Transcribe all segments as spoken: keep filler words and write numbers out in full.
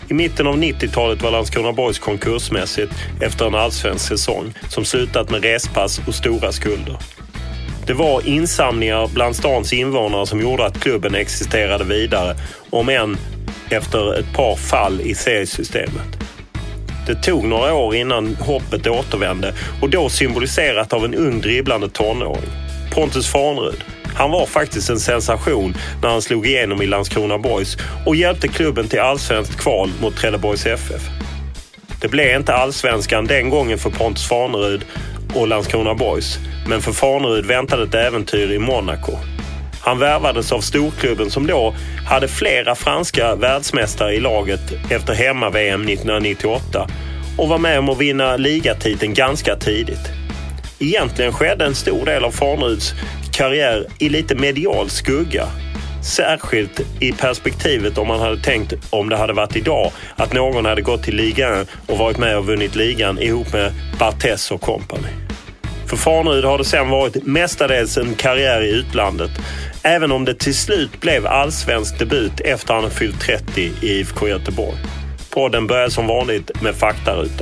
I mitten av nittiotalet var Landskrona Boys konkursmässigt efter en allsvensk säsong som slutat med respass och stora skulder. Det var insamlingar bland stans invånare som gjorde att klubben existerade vidare, om än efter ett par fall i seriesystemet. Det tog några år innan hoppet återvände, och då symboliserat av en ung dribblande tonåring. Pontus Farnerud. Han var faktiskt en sensation när han slog igenom i Landskrona Boys och hjälpte klubben till allsvenskt kval mot Trelleborgs F F. Det blev inte allsvenskan den gången för Pontus Farnerud och Landskrona Boys, men för Farnerud väntade ett äventyr i Monaco. Han värvades av storklubben som då hade flera franska världsmästare i laget efter hemma-V M nittonhundranittioåtta och var med om att vinna ligatiteln ganska tidigt. Egentligen skedde en stor del av Farneruds karriär i lite medial skugga. Särskilt i perspektivet om man hade tänkt, om det hade varit idag, att någon hade gått till ligan och varit med och vunnit ligan ihop med Barthez och company. För Farnerud har det sen varit mestadels en karriär i utlandet, även om det till slut blev allsvensk debut efter han fyllt trettio i I F K Göteborg. Podden börjar som vanligt med faktarutan.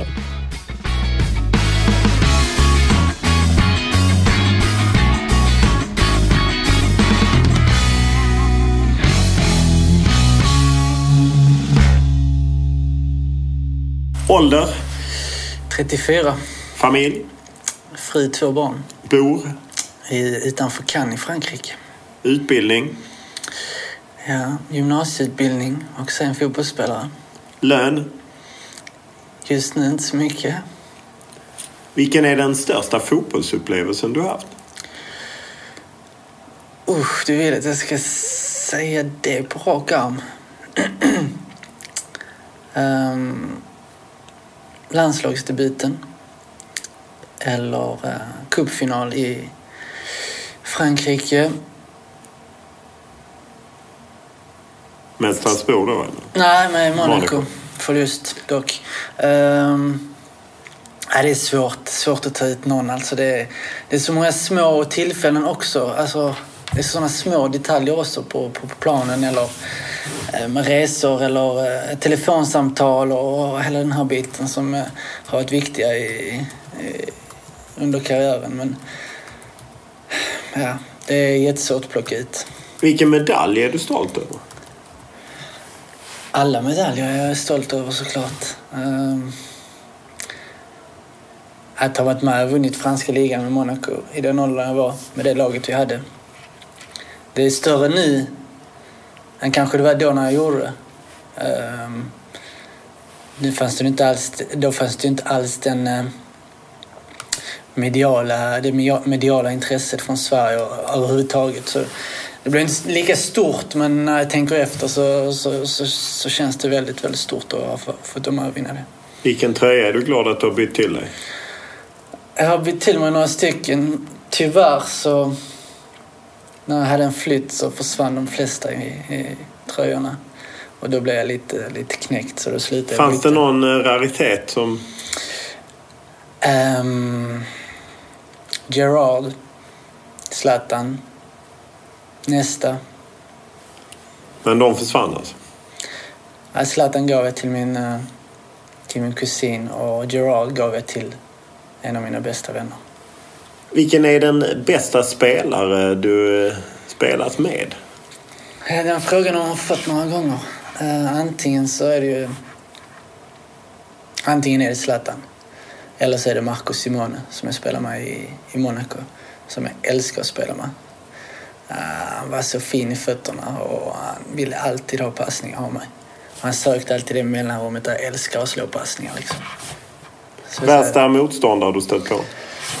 Ålder? trettiofyra. Familj? Fri, två barn. Bor? I, utanför Cannes i Frankrike. Utbildning? Ja, gymnasieutbildning och sen fotbollsspelare. Lön? Just nu inte så mycket. Vilken är den största fotbollsupplevelsen du har haft? Usch, du vill att jag ska säga det på rak arm. um, landslagsdebuten. Eller uh, cupfinal i Frankrike. Med Strasbourg då, eller? Nej, med Monaco. Monaco. Förlust dock. Um, nej, det är svårt, svårt att ta ut någon. Alltså det, är, det är så många små tillfällen också. Alltså, det är sådana små detaljer också på, på, på planen. Eller eh, med resor eller eh, telefonsamtal och, och hela den här biten som eh, har varit viktiga i, i, under karriären. Men ja, det är jättesvårt att plocka ut. Vilken medalj är du stolt över? Alla medaljer jag är stolt över såklart. Um, att ha varit med och vunnit franska ligan med Monaco i den åldern jag var med det laget vi hade. Det är större nu än kanske det var då när jag gjorde det. Um, nu fanns det inte alls, då fanns det inte alls den uh, mediala, det mediala intresset från Sverige överhuvudtaget. Så det blir inte lika stort, men när jag tänker efter så, så, så, så känns det väldigt, väldigt stort att ha fått dem att vinna det. Vilken tröja är du glad att du har bytt till dig? Jag har bytt till mig några stycken. Tyvärr så, när jag hade en flytt så försvann de flesta i, i tröjorna. Och då blev jag lite, lite knäckt, så då slutade jag. Fanns det någon raritet som... Um, Gerard, Zlatan, nästa. Men de försvann alltså? Ja, Zlatan gav jag till min, till min kusin och Gerard gav jag till en av mina bästa vänner. Vilken är den bästa spelare du spelat med? Den frågan har jag fått några gånger. Uh, antingen så är det ju... Antingen är det Zlatan. Eller så är det Marco Simone som jag spelar med i, i Monaco. Som jag älskar att spela med. Uh, han var så fin i fötterna och han ville alltid ha passningar av mig. Han sökte alltid det mellanrummet där jag älskar att slå passningar. Liksom. Värsta motståndare du stött på?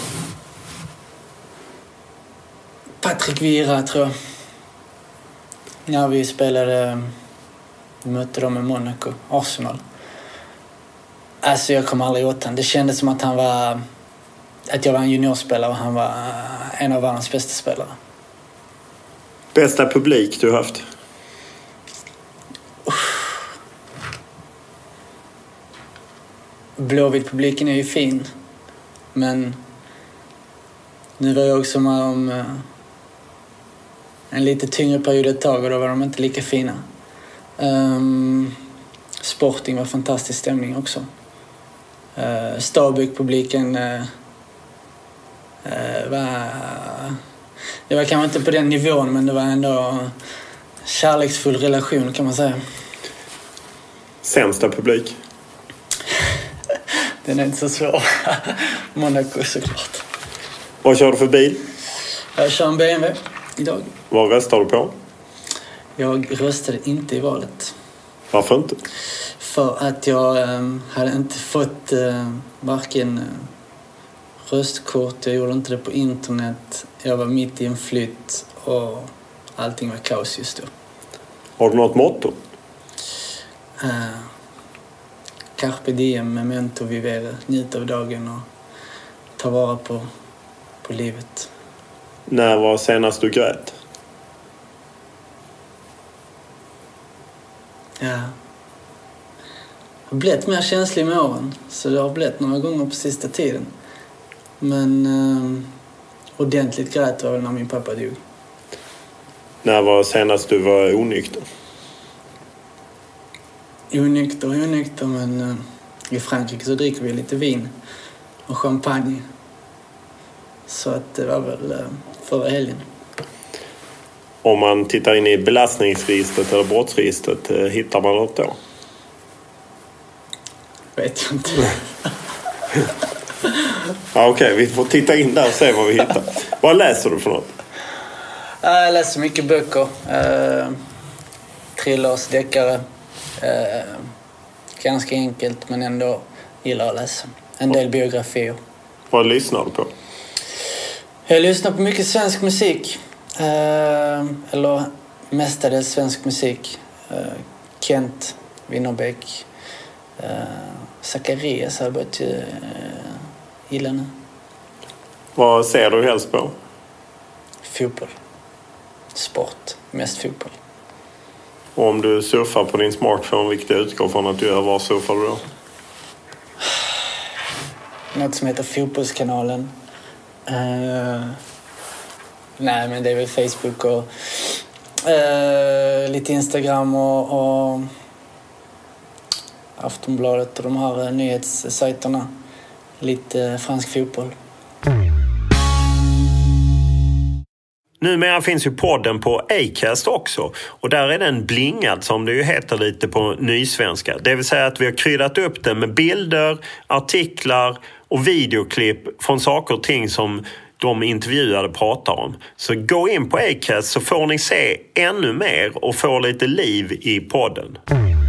Patrick Vieira, tror jag. När vi spelade, vi mötte dem i Monaco, Arsenal. Alltså jag kom aldrig åt han. Det kändes som att han var, att jag var en juniorspelare och han var en av världens bästa spelare. Bästa publik du haft? Blåvitt-publiken är ju fin. Men nu var jag också med om en lite tyngre period ett tag och då var de inte lika fina. Um, Sporting var fantastisk stämning också. Uh, Stabæk-publiken uh, uh, var... Det var kanske inte på den nivån, men det var ändå kärleksfull relation kan man säga. Sämsta publik? Den är inte så svår. Monaco såklart. Vad kör du för bil? Jag kör en B M W idag. Vad röstar du på? Jag röstade inte i valet. Varför inte? För att jag eh, hade inte fått eh, varken eh, röstkort, jag gjorde inte det på internet. Jag var mitt i en flytt och allting var kaos just då. Har du något motto? Uh, Carpe diem, memento vivere. Njut av dagen och ta vara på, på livet. När var senast du grät? Ja. Jag har blivit mer känslig med åren. Så det har blivit några gånger på sista tiden. Men uh, ordentligt grät var väl när min pappa dog. När var senast du var onykter? Onykter, onykter, men uh, i Frankrike så dricker vi lite vin och champagne. Så att det var väl uh, förra helgen. Om man tittar in i belastningsregistret eller brottsregistret, uh, hittar man något då? Vet jag inte. Ja, okej, okay. Vi får titta in där och se vad vi hittar. Vad läser du för något? Jag läser mycket böcker. Uh, thrillers, deckare. Uh, ganska enkelt, men ändå gillar att läsa. En del biografier. Vad lyssnar du på? Jag lyssnar på mycket svensk musik. Uh, eller mestadels svensk musik. Uh, Kent, Winnerbäck, uh, Zacharias har jag börjat uh, gilla nu. Vad ser du helst på? Fotboll. Sport. Mest fotboll. Och om du surfar på din smartphone, vilket jag utgår från att du gör, var surfar du då? Något som heter Fotbollskanalen. Uh, nej, men det är väl Facebook och uh, lite Instagram och, och Aftonbladet och de här nyhetssajterna. Lite fransk fotboll. Numera finns ju podden på Acast också, och där är den blingad som det ju heter lite på nysvenska. Det vill säga att vi har kryddat upp den med bilder, artiklar och videoklipp från saker och ting som de intervjuade pratar om. Så gå in på Acast så får ni se ännu mer och få lite liv i podden.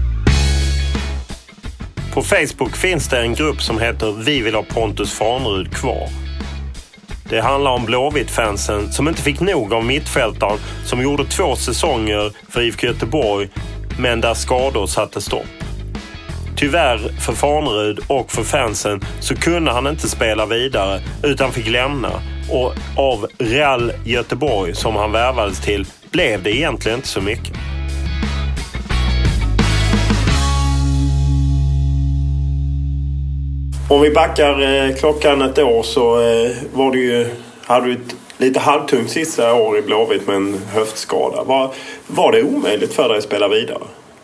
På Facebook finns det en grupp som heter Vi vill ha Pontus Farnerud kvar. Det handlar om Blåvitt-fansen som inte fick nog av mittfältaren som gjorde två säsonger för I F K Göteborg, men där skador satte stopp. Tyvärr för Farnerud och för fansen så kunde han inte spela vidare utan fick lämna, och av Real Göteborg som han värvades till blev det egentligen inte så mycket. Om vi backar eh, klockan ett år så eh, var det ju, hade du ett lite halvtungt sista år i Blåvitt med en höftskada. Var, var det omöjligt för dig att spela vidare?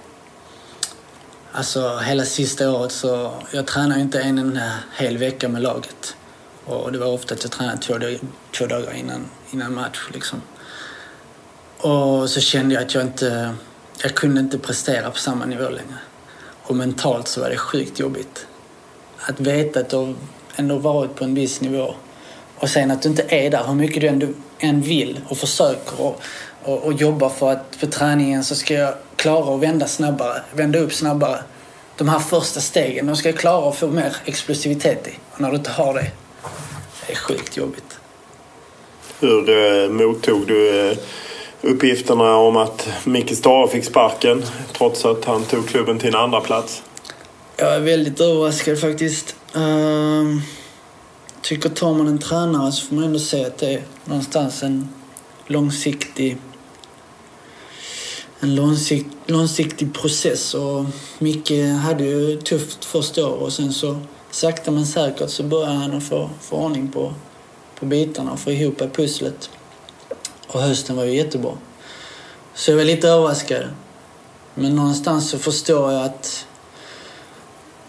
Alltså hela sista året så jag tränade inte en, en hel vecka med laget. Och det var ofta att jag tränade två, två dagar innan, innan match liksom. Och så kände jag att jag inte, jag kunde inte prestera på samma nivå längre. Och mentalt så var det sjukt jobbigt. Att veta att du ändå varit på en viss nivå. Och sen att du inte är där, hur mycket du ändå än vill och försöker och, och, och jobbar för att på träningen så ska jag klara att vända snabbare, vända upp snabbare. De här första stegen, de ska jag klara att få mer explosivitet i. Och när du inte har det, det är sjukt jobbigt. Hur eh, mottog du eh, uppgifterna om att Micke Stahre fick sparken trots att han tog klubben till en andra plats? Jag är väldigt överraskad faktiskt. Uh, tycker tar man en tränare så får man ändå se att det är någonstans en långsiktig en långsikt, långsiktig process. Och Micke hade ju tufft första år och sen så sakta men säkert så började han att få, få ordning på, på bitarna och få ihop pusslet. Och hösten var ju jättebra. Så jag var lite överraskad. Men någonstans så förstår jag att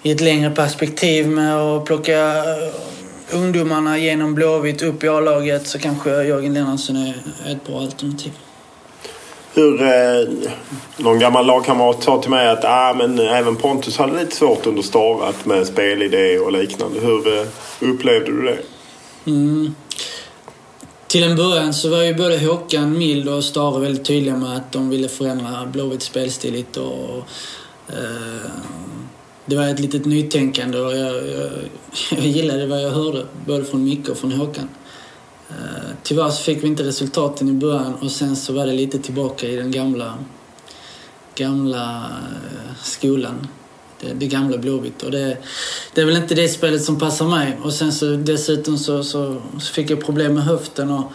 i ett längre perspektiv med att plocka ungdomarna genom Blåvitt upp i A-laget, så kanske Jörgen Lennartsson är ett bra alternativ. Hur eh, någon gammal lagkamrat sa till mig att ah, men även Pontus hade lite svårt under Starat med spelidé och liknande. Hur eh, upplevde du det? Mm. Till en början så var ju både Håkan Mild och Stare väldigt tydliga med att de ville förändra Blåvitts spelstil lite, och eh, det var ett litet nytänkande, och jag, jag, jag gillade vad jag hörde både från Micke och från Håkan. Eh, tyvärr så fick vi inte resultaten i början, och sen så var det lite tillbaka i den gamla gamla eh, skolan. Det, det gamla Blåvitt, och det, det är väl inte det spelet som passar mig. Och sen så dessutom så, så, så fick jag problem med höften, och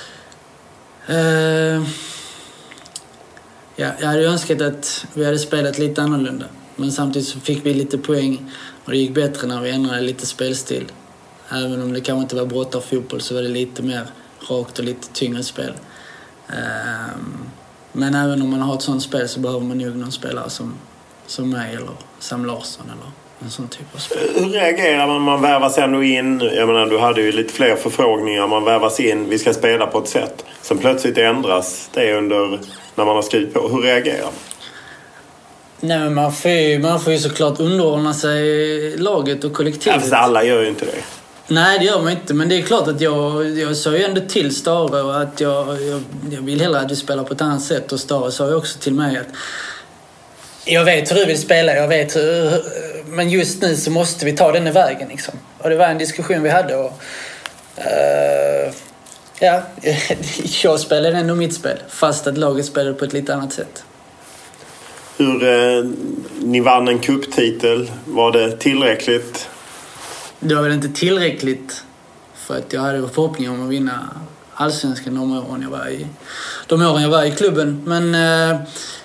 eh, ja, jag hade önskat att vi hade spelat lite annorlunda, men samtidigt så fick vi lite poäng, och det gick bättre när vi ändrade lite spelstil. Även om det kanske inte var brottarfotboll, så var det lite mer rakt och lite tyngre spel. eh, men även om man har ett sånt spel så behöver man nog någon spelare som som mig eller Sam Larsson eller en sån typ av spel. Hur reagerar man? Man värvas ändå in. Jag menar, du hade ju lite fler förfrågningar. Man värvas in, vi ska spela på ett sätt. Sen plötsligt ändras det under när man har skrivit på. Hur reagerar man? Nej, men man får ju, man får ju såklart underordna sig laget och kollektivet. Ja, fast alla gör ju inte det. Nej, det gör man inte. Men det är klart att jag, jag sa ju ändå till Stare och att jag, jag, jag vill hellre att du spelar på ett annat sätt. Och Stare sa ju också till mig att jag vet hur du vill spela, jag vet hur, men just nu så måste vi ta den i vägen liksom. Och det var en diskussion vi hade, och uh, ja, jag spelade ändå mitt spel, fast att laget spelade på ett lite annat sätt. Hur eh, ni vann en cuptitel, var det tillräckligt? Det var väl inte tillräckligt, för att jag hade förhoppningar om att vinna allsvenskan de åren jag var i, de åren jag var i klubben, men uh,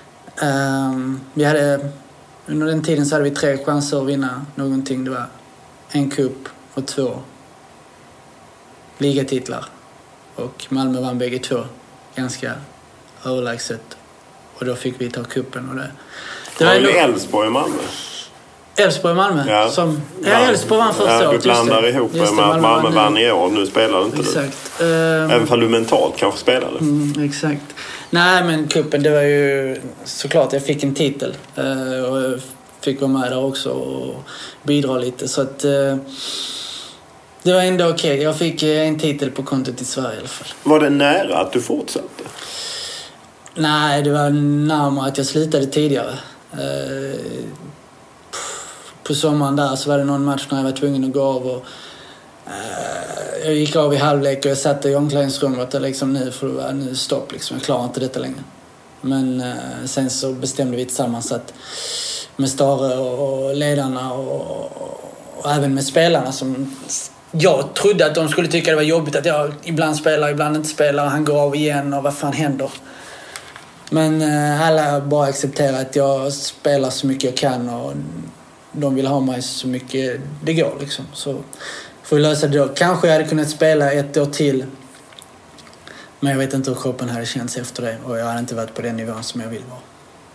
Um, vi hade, under den tiden så hade vi tre chanser att vinna någonting. Det var en cup och två ligatitlar, och Malmö vann bägge två ganska överlägset, och då fick vi ta kuppen. Och det, det var ju Elfsborg och Malmö. Elfsborg och Malmö. Ja, som, ja, Elfsborg vann första året. Ja, du blandar ihop med att Malmö, Malmö vann i år. Nu spelar inte exakt. du. Um, Även för du mentalt kanske spelade. Mm, exakt. Nej, men kuppen, det var ju såklart, jag fick en titel. Uh, och jag fick vara med där också och bidra lite. Så att uh, det var ändå okej. Okay. Jag fick en titel på kontot i Sverige i alla fall. Var det nära att du fortsatte? Nej, det var närmare att jag slutade tidigare. Uh, På sommaren där så var det någon match när jag var tvungen att gå av, och uh, jag gick av i halvlek och jag satt i omklädningsrummet och liksom nu får det vara nu stopp liksom, jag klarar inte detta längre. Men uh, sen så bestämde vi tillsammans att med Stare och ledarna och, och även med spelarna som jag trodde att de skulle tycka det var jobbigt att jag ibland spelar, ibland inte spelar, han går av igen och vad fan händer. Men uh, alla bara accepterar att jag spelar så mycket jag kan, och de vill ha mig så mycket det går liksom. Så får vi lösa det då. Kanske jag hade kunnat spela ett år till, men jag vet inte hur kroppen hade känts efter det, och jag hade inte varit på den nivån som jag vill vara.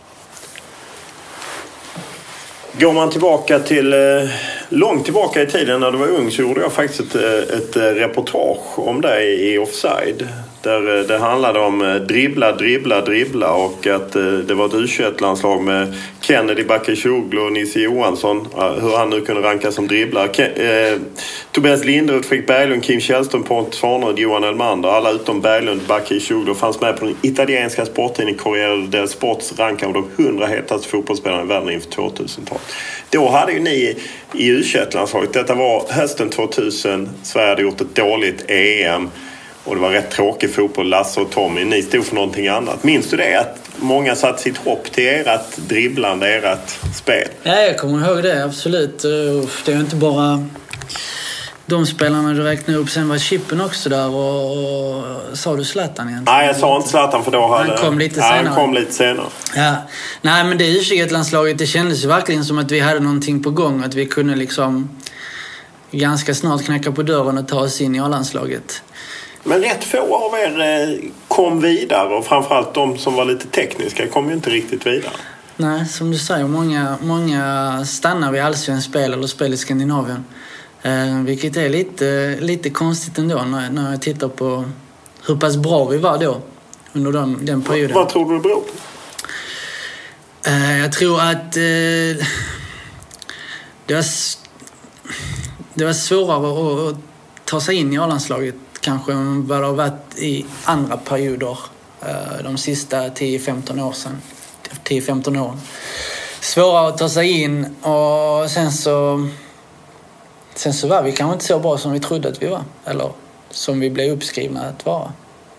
Går man tillbaka till långt tillbaka i tiden när du var ung, så gjorde jag faktiskt ett, ett reportage om dig i Offside. Där det handlade om dribbla, dribbla, dribbla, och att det var ett U tjugoett-landslag med Kennedy, Bakircioglu och Nisse Johansson. Hur han nu kunde rankas som dribblare. Ke- eh, Tobias Linderoth, Fredrik Berglund, Kim Källström, Pontus Farnerud, Johan Elmander. Alla utom Berglund, Bakircioglu fanns med på den italienska sporttidningen Corriere del Sports rank av de hundra hetaste fotbollsspelarna i världen inför tvåtusentalet. Då hade ju ni i U tjugoett-landslaget, detta var hösten tvåtusen, Sverige hade gjort ett dåligt E M. Och det var rätt tråkig fotboll, Lasse och Tommy. Ni stod för någonting annat. Minns du det? Att många satt sitt hopp till ert dribblande, ert spel? Ja, jag kommer ihåg det, absolut. Det är ju inte bara de spelarna du räknade upp. Sen var Chippen också där, och, och sa du Zlatan igen? Nej, jag sa inte Zlatan, för då hade... Han kom lite senare. Ja, han kom lite senare. Ja. Nej, men det U tjugoett-landslaget, det kändes ju verkligen som att vi hade någonting på gång. Att vi kunde liksom ganska snart knacka på dörren och ta oss in i A-landslaget. Men rätt få av er kom vidare, och framförallt de som var lite tekniska kom ju inte riktigt vidare. Nej, som du säger, många, många stannar vid allsvensk spel eller spel i Skandinavien. Eh, vilket är lite, lite konstigt ändå när, när jag tittar på hur pass bra vi var då under den, den perioden. Vad tror du det beror på? Eh, jag tror att eh, det, var, det var svårare att, att ta sig in i A-landslaget kanske än vad det har varit i andra perioder eh, de sista tio femton år sedan. tio femton år. Svårare att ta sig in och sen så sen så var vi kanske inte så bra som vi trodde att vi var. Eller som vi blev uppskrivna att vara.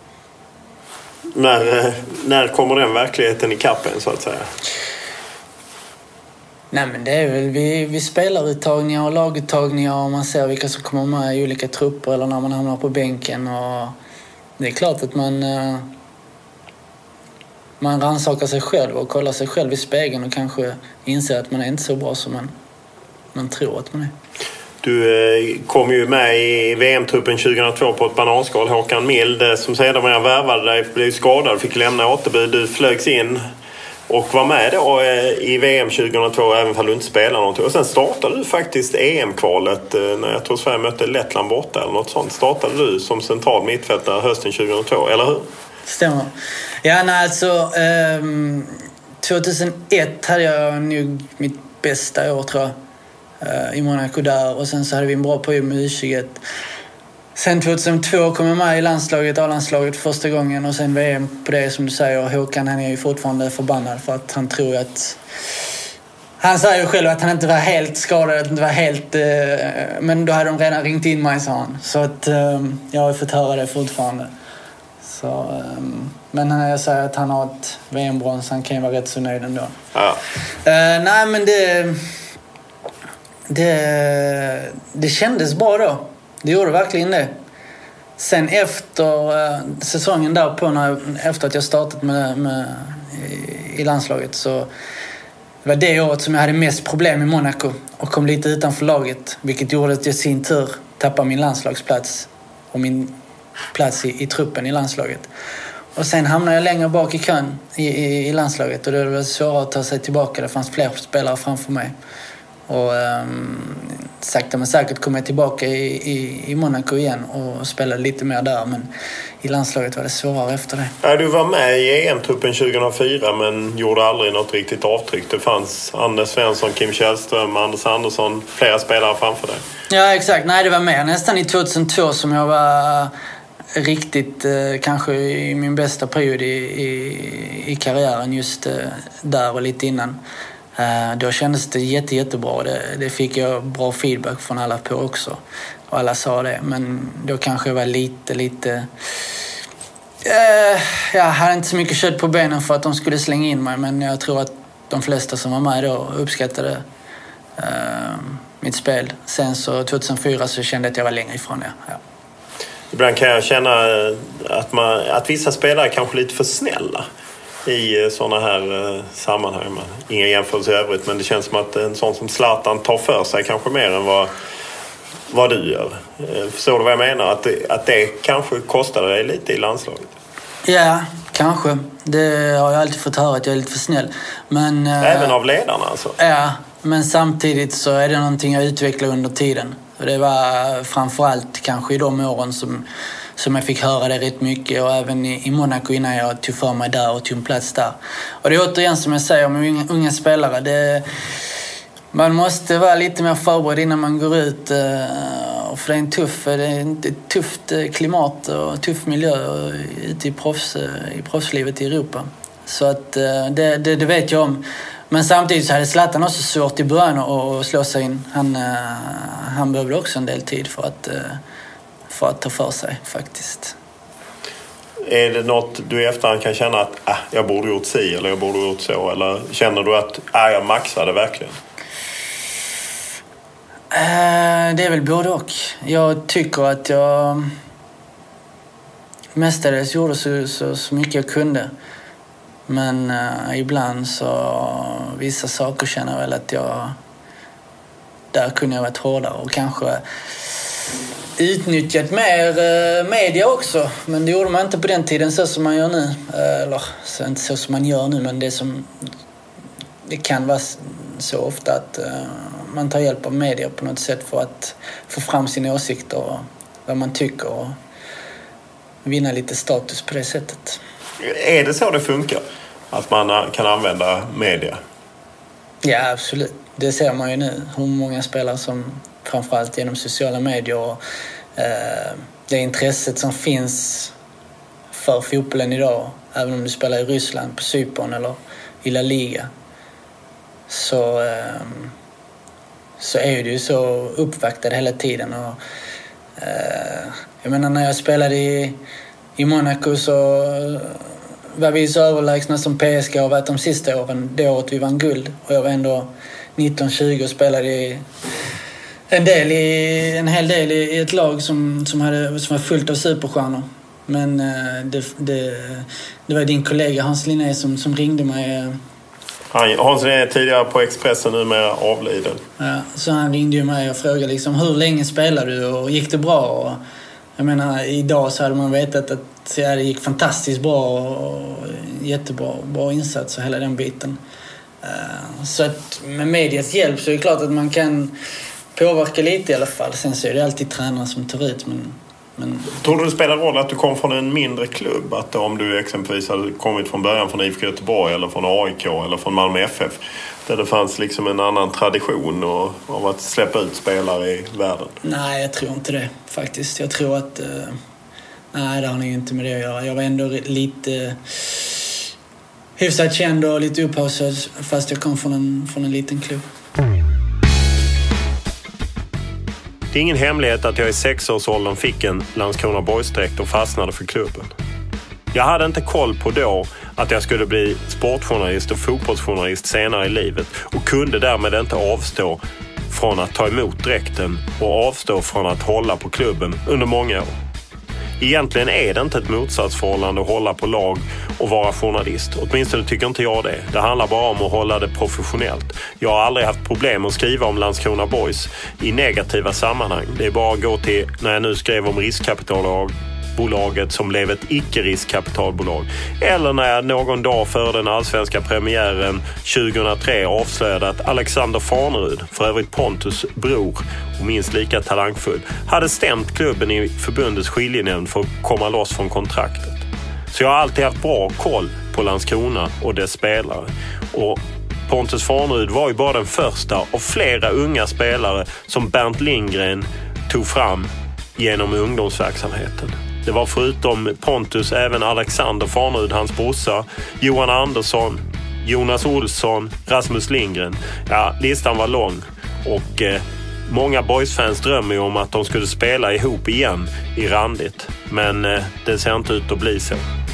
När, när kommer den verkligheten i kappen så att säga? Nej, men det är väl vi, vi spelaruttagningar och laguttagningar och man ser vilka som kommer med i olika trupper eller när man hamnar på bänken. Och det är klart att man man rannsakar sig själv och kollar sig själv i spegeln och kanske inser att man är inte så bra som man, man tror att man är. Du kom ju med i V M-truppen tjugohundratvå på ett bananskal. Håkan Mild som sedan var jag värvade dig blev skadad, fick lämna återbud. Du flögs in och var med då i V M tjugohundratvå även om du inte spelade någonting. Och sen startade du faktiskt E M-kvalet när jag tror Sverige mötte Lettland borta eller något sånt. Startade du som central mittfältare hösten tjugohundratvå, eller hur? Stämmer. Ja, nej, alltså um, tjugohundraett hade jag nog mitt bästa år tror jag. I Monaco där och sen så hade vi en bra period med U tjugoett. Sen tjugohundratvå kom jag med i landslaget, A-landslaget första gången och sen V M på det som du säger. Håkan han är ju fortfarande förbannad för att han tror att han säger ju själv att han inte var helt skadad, att han inte var helt eh, men då hade de redan ringt in mig, sa han. Så att eh, jag har fått höra det fortfarande. Så, eh, men när jag säger att han har ett V M-brons, han kan ju vara rätt så nöjd ändå. Ja. Eh, nej men det Det, det kändes bra då. Det gjorde verkligen det. Sen efter äh, säsongen där på när, efter att jag startat med, med, i, i landslaget så det var det året som jag hade mest problem i Monaco och kom lite utanför laget, vilket gjorde att jag sin tur tappade min landslagsplats och min plats i, i truppen i landslaget. Och sen hamnade jag längre bak i kön i, i, i landslaget och det var svårare att ta sig tillbaka. Det fanns fler spelare framför mig. Och um, sakta men säkert kom jag tillbaka i, i, i Monaco igen och spelade lite mer där. Men i landslaget var det svårare efter det. Ja, du var med i E M-truppen tjugohundrafyra men gjorde aldrig något riktigt avtryck. Det fanns Anders Svensson, Kim Källström, Anders Andersson, flera spelare framför dig. Ja, exakt. Nej, det var mer nästan i tjugohundratvå som jag var riktigt eh, kanske i min bästa period i, i, i karriären just eh, där och lite innan. Uh, då kändes det jätte, jättebra. Det, det fick jag bra feedback från alla på också. Och alla sa det. Men då kanske jag var lite, lite... Uh, jag hade inte så mycket kött på benen för att de skulle slänga in mig. Men jag tror att de flesta som var med då uppskattade uh, mitt spel. Sen så tjugohundrafyra så kände jag att jag var längre ifrån det. Ja. Ibland kan jag känna att, man, att vissa spelare är kanske lite för snälla i sådana här eh, sammanhang. Inga jämförelser i övrigt, men det känns som att en sån som Zlatan tar för sig kanske mer än vad, vad du gör. Eh, förstår du vad jag menar? Att det, att det kanske kostar dig lite i landslaget. Ja, kanske. Det har jag alltid fått höra att jag är lite för snäll. Men, eh, även av ledarna alltså? Ja, men samtidigt så är det någonting jag utvecklar under tiden. Och det var framförallt kanske i de åren som som jag fick höra det rätt mycket och även i, i Monaco innan jag tog för mig där och tog en plats där. Och det är återigen som jag säger med unga, unga spelare. Det, man måste vara lite mer förberedd innan man går ut. För det är en tuff, det är ett tufft klimat och tuff miljö ute i, proffs, i proffslivet i Europa. Så att det, det, det vet jag om. Men samtidigt så hade Zlatan också svårt i början att slå sig in. Han, han behövde också en del tid för att... för att ta för sig faktiskt. Är det något du i efterhand kan känna att ah, jag borde gjort si eller jag borde gjort så? Eller känner du att ah, jag maxade verkligen? Uh, det är väl både och. Jag tycker att jag mestadels gjorde så, så, så mycket jag kunde. Men uh, ibland så vissa saker känner jag väl att jag där kunde jag varit hårdare och kanske utnyttjat mer eh, media också. Men det gjorde man inte på den tiden så som man gör nu. Eller så, inte så som man gör nu, men det som det kan vara så ofta att uh, man tar hjälp av media på något sätt för att få fram sina åsikter och vad man tycker och vinna lite status på det sättet. Är det så det funkar? Att man kan använda media? Ja, absolut. Det ser man ju nu. Hur många spelare som framförallt genom sociala medier och eh, det intresset som finns för fotbollen idag, även om du spelar i Ryssland, på Cypern eller i La Liga, så, eh, så är du ju så uppvaktad hela tiden. Och, eh, jag menar, när jag spelade i, i Monaco så var vi så överlägsna som P S G har varit de sista åren. Det året vi vann guld. Och jag var ändå nitton tjugo och spelade i en, del i, en hel del i ett lag som, som, hade, som var fullt av superstjärnor. Men det, det, det var din kollega Hans Linné som, som ringde mig. Hans Linné är tidigare på Expressen, numera avliden. Ja, så han ringde ju mig och frågade liksom, hur länge spelade du och gick det bra? Och jag menar, idag så hade man vetat att ja, det gick fantastiskt bra och jättebra bra insats och hela den biten. Så att med medias hjälp så är det klart att man kan påverka lite i alla fall. Sen så är det alltid tränare som tar ut. Men, men... Tror du det spelar roll att du kom från en mindre klubb? Att om du exempelvis hade kommit från början från I F K Göteborg eller från A I K eller från Malmö F F, där det fanns liksom en annan tradition och, av att släppa ut spelare i världen? Nej, jag tror inte det faktiskt. Jag tror att... Eh, nej, det har nog inte med det att göra. Jag var ändå lite... hyfsat känd och lite upphaussad fast jag kom från en, från en liten klubb. Det är ingen hemlighet att jag i sexårsåldern fick en Landskrona Boys-dräkt och fastnade för klubben. Jag hade inte koll på då att jag skulle bli sportjournalist och fotbollsjournalist senare i livet och kunde därmed inte avstå från att ta emot dräkten och avstå från att hålla på klubben under många år. Egentligen är det inte ett motsatsförhållande att hålla på lag och vara journalist. Åtminstone tycker inte jag det. Det handlar bara om att hålla det professionellt. Jag har aldrig haft problem att skriva om Landskrona Boys i negativa sammanhang. Det är bara att gå till när jag nu skrev om riskkapitalbolaget som blev ett icke-riskkapitalbolag. Eller när jag någon dag före den allsvenska premiären tjugohundratre avslöjade att Alexander Farnerud, för övrigt Pontus bror och minst lika talangfull, hade stämt klubben i förbundets skiljenämnd för att komma loss från kontraktet. Så jag har alltid haft bra koll på Landskrona och dess spelare. Och Pontus Farnerud var ju bara den första av flera unga spelare som Bernt Lindgren tog fram genom ungdomsverksamheten. Det var förutom Pontus även Alexander Farnerud, hans brorsa, Johan Andersson, Jonas Olsson, Rasmus Lindgren. Ja, listan var lång och eh, många Boys-fans drömmer ju om att de skulle spela ihop igen i randigt. Men eh, det ser inte ut att bli så.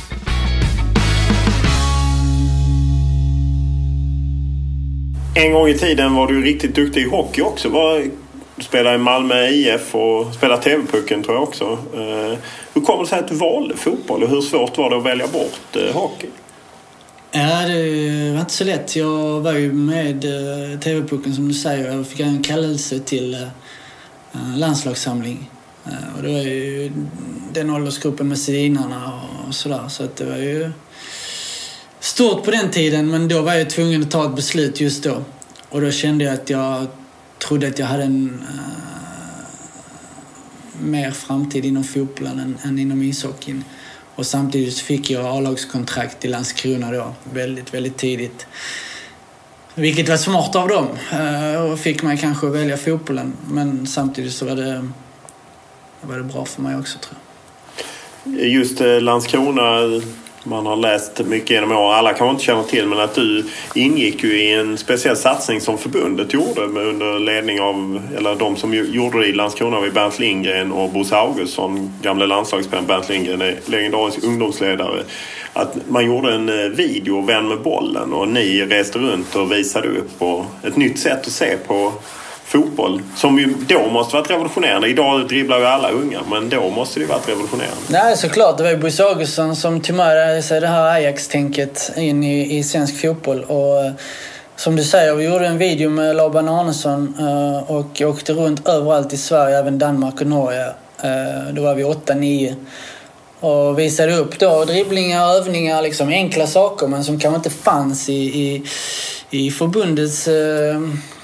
En gång i tiden var du riktigt duktig i hockey också. Var, du spelade i Malmö I F och spelade T V-pucken tror jag också. Eh, hur kommer det sig att du valde fotboll och hur svårt var det att välja bort eh, hockey? Ja, det var inte så lätt. Jag var ju med T V-pucken som du säger. Jag fick en kallelse till uh, landslagssamling. Uh, och det var ju den åldersgruppen med sidinarna och sådär. Så att det var ju stort på den tiden. Men då var jag tvungen att ta ett beslut just då. Och då kände jag att jag trodde att jag hade en uh, mer framtid inom fotbollen än, än inom ishockeyn. Och samtidigt fick jag A-lagskontrakt i Landskrona då, väldigt, väldigt tidigt. Vilket var smart av dem. Och fick man kanske välja fotbollen. Men samtidigt så var det, var det bra för mig också, tror jag. Just Landskrona, man har läst mycket genom år. Alla kan inte känna till, men att du ingick ju i en speciell satsning som förbundet gjorde med under ledning av, eller de som gjorde det i Landskrona var Bernt Lindgren och Bosse Augustsson, gamla landslagsspelaren. Bernt Lindgren är legendarisk ungdomsledare. Att man gjorde en video, Vän med bollen, och ni reste runt och visade upp på ett nytt sätt att se på fotboll, som ju då måste varit revolutionerande. Idag dribblar ju alla unga, men då måste det varit revolutionerande. Nej, såklart. Det var ju Bosse Augustsson som tog med sig det här Ajax-tänket in i, i svensk fotboll. Och som du säger, vi gjorde en video med Laban Arnesson och åkte runt överallt i Sverige, även Danmark och Norge. Då var vi åtta nio. och visade upp då dribblingar, övningar, liksom enkla saker men som kanske inte fanns i, i, i förbundets eh,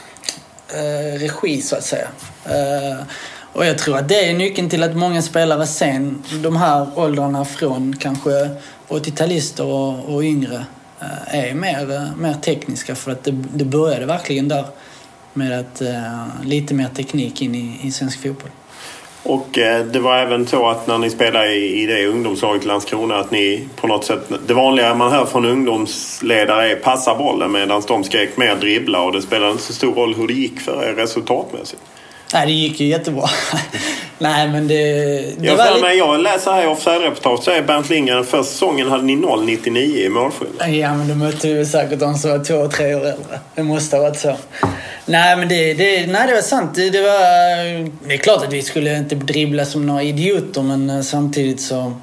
eh, regi så att säga. Eh, och jag tror att det är nyckeln till att många spelare sen, de här åldrarna från kanske åttio-talister och, och yngre, eh, är mer, mer tekniska, för att det, det började verkligen där med att eh, lite mer teknik in i, i svensk fotboll. Och eh, det var även så att när ni spelade i, i det ungdomslaget Landskrona, att ni på något sätt, det vanliga man hör från ungdomsledare är passa bollen, medan de skrek mer dribbla, och det spelade inte så stor roll hur det gick för er resultatmässigt. Nej, det gick ju jättebra. Nej, men det... det jag, var för lite... mig, jag läser här i offside-reportage så är Bernt Lindgren, den första säsongen hade ni noll komma nittionio i målskillnad. Ja, men då mötte vi säkert de som var två och tre år äldre. Det måste ha varit så. Nej, men det, det, nej, det var sant. Det, det, var, det är klart att vi skulle inte dribbla som några idioter, men samtidigt så,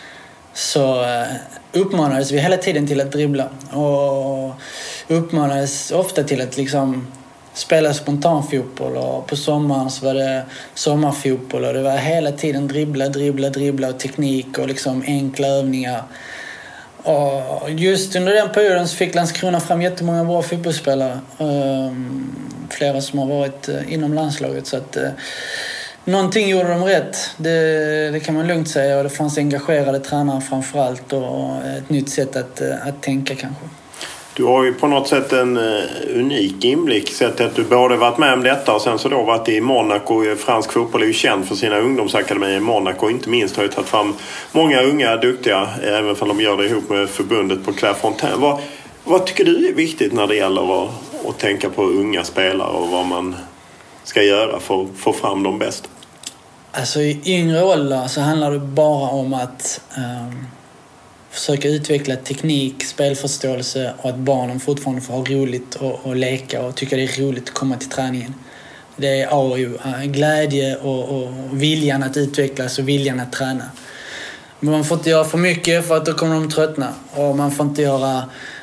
så uppmanades vi hela tiden till att dribbla. Och uppmanades ofta till att liksom spela spontanfotboll, och på sommaren så var det sommarfotboll, och det var hela tiden dribbla, dribbla, dribbla och teknik och liksom enkla övningar. Och just under den perioden så fick Landskrona fram jättemånga bra fotbollsspelare. Um, flera som har varit uh, inom landslaget, så att uh, någonting gjorde de rätt. Det, det kan man lugnt säga, och det fanns engagerade tränare framförallt, och ett nytt sätt att, uh, att tänka kanske. Du har ju på något sätt en uh, unik inblick, sett att du både varit med om detta och sen så då varit i Monaco. Fransk fotboll är ju känd för sina ungdomsakademier i Monaco. Inte minst har ju tagit fram många unga duktiga, även om de gör det ihop med förbundet på Clairefontaine. Vad, vad tycker du är viktigt när det gäller att, att tänka på unga spelare och vad man ska göra för att få fram de bästa? Alltså i yngre ålder så handlar det bara om att um... försöka utveckla teknik, spelförståelse, och att barnen fortfarande får ha roligt och, och leka och tycka det är roligt att komma till träningen. Det är A och O. Glädje och, och viljan att utvecklas och viljan att träna. Men man får inte göra för mycket, för att då kommer de tröttna. Och man får inte göra...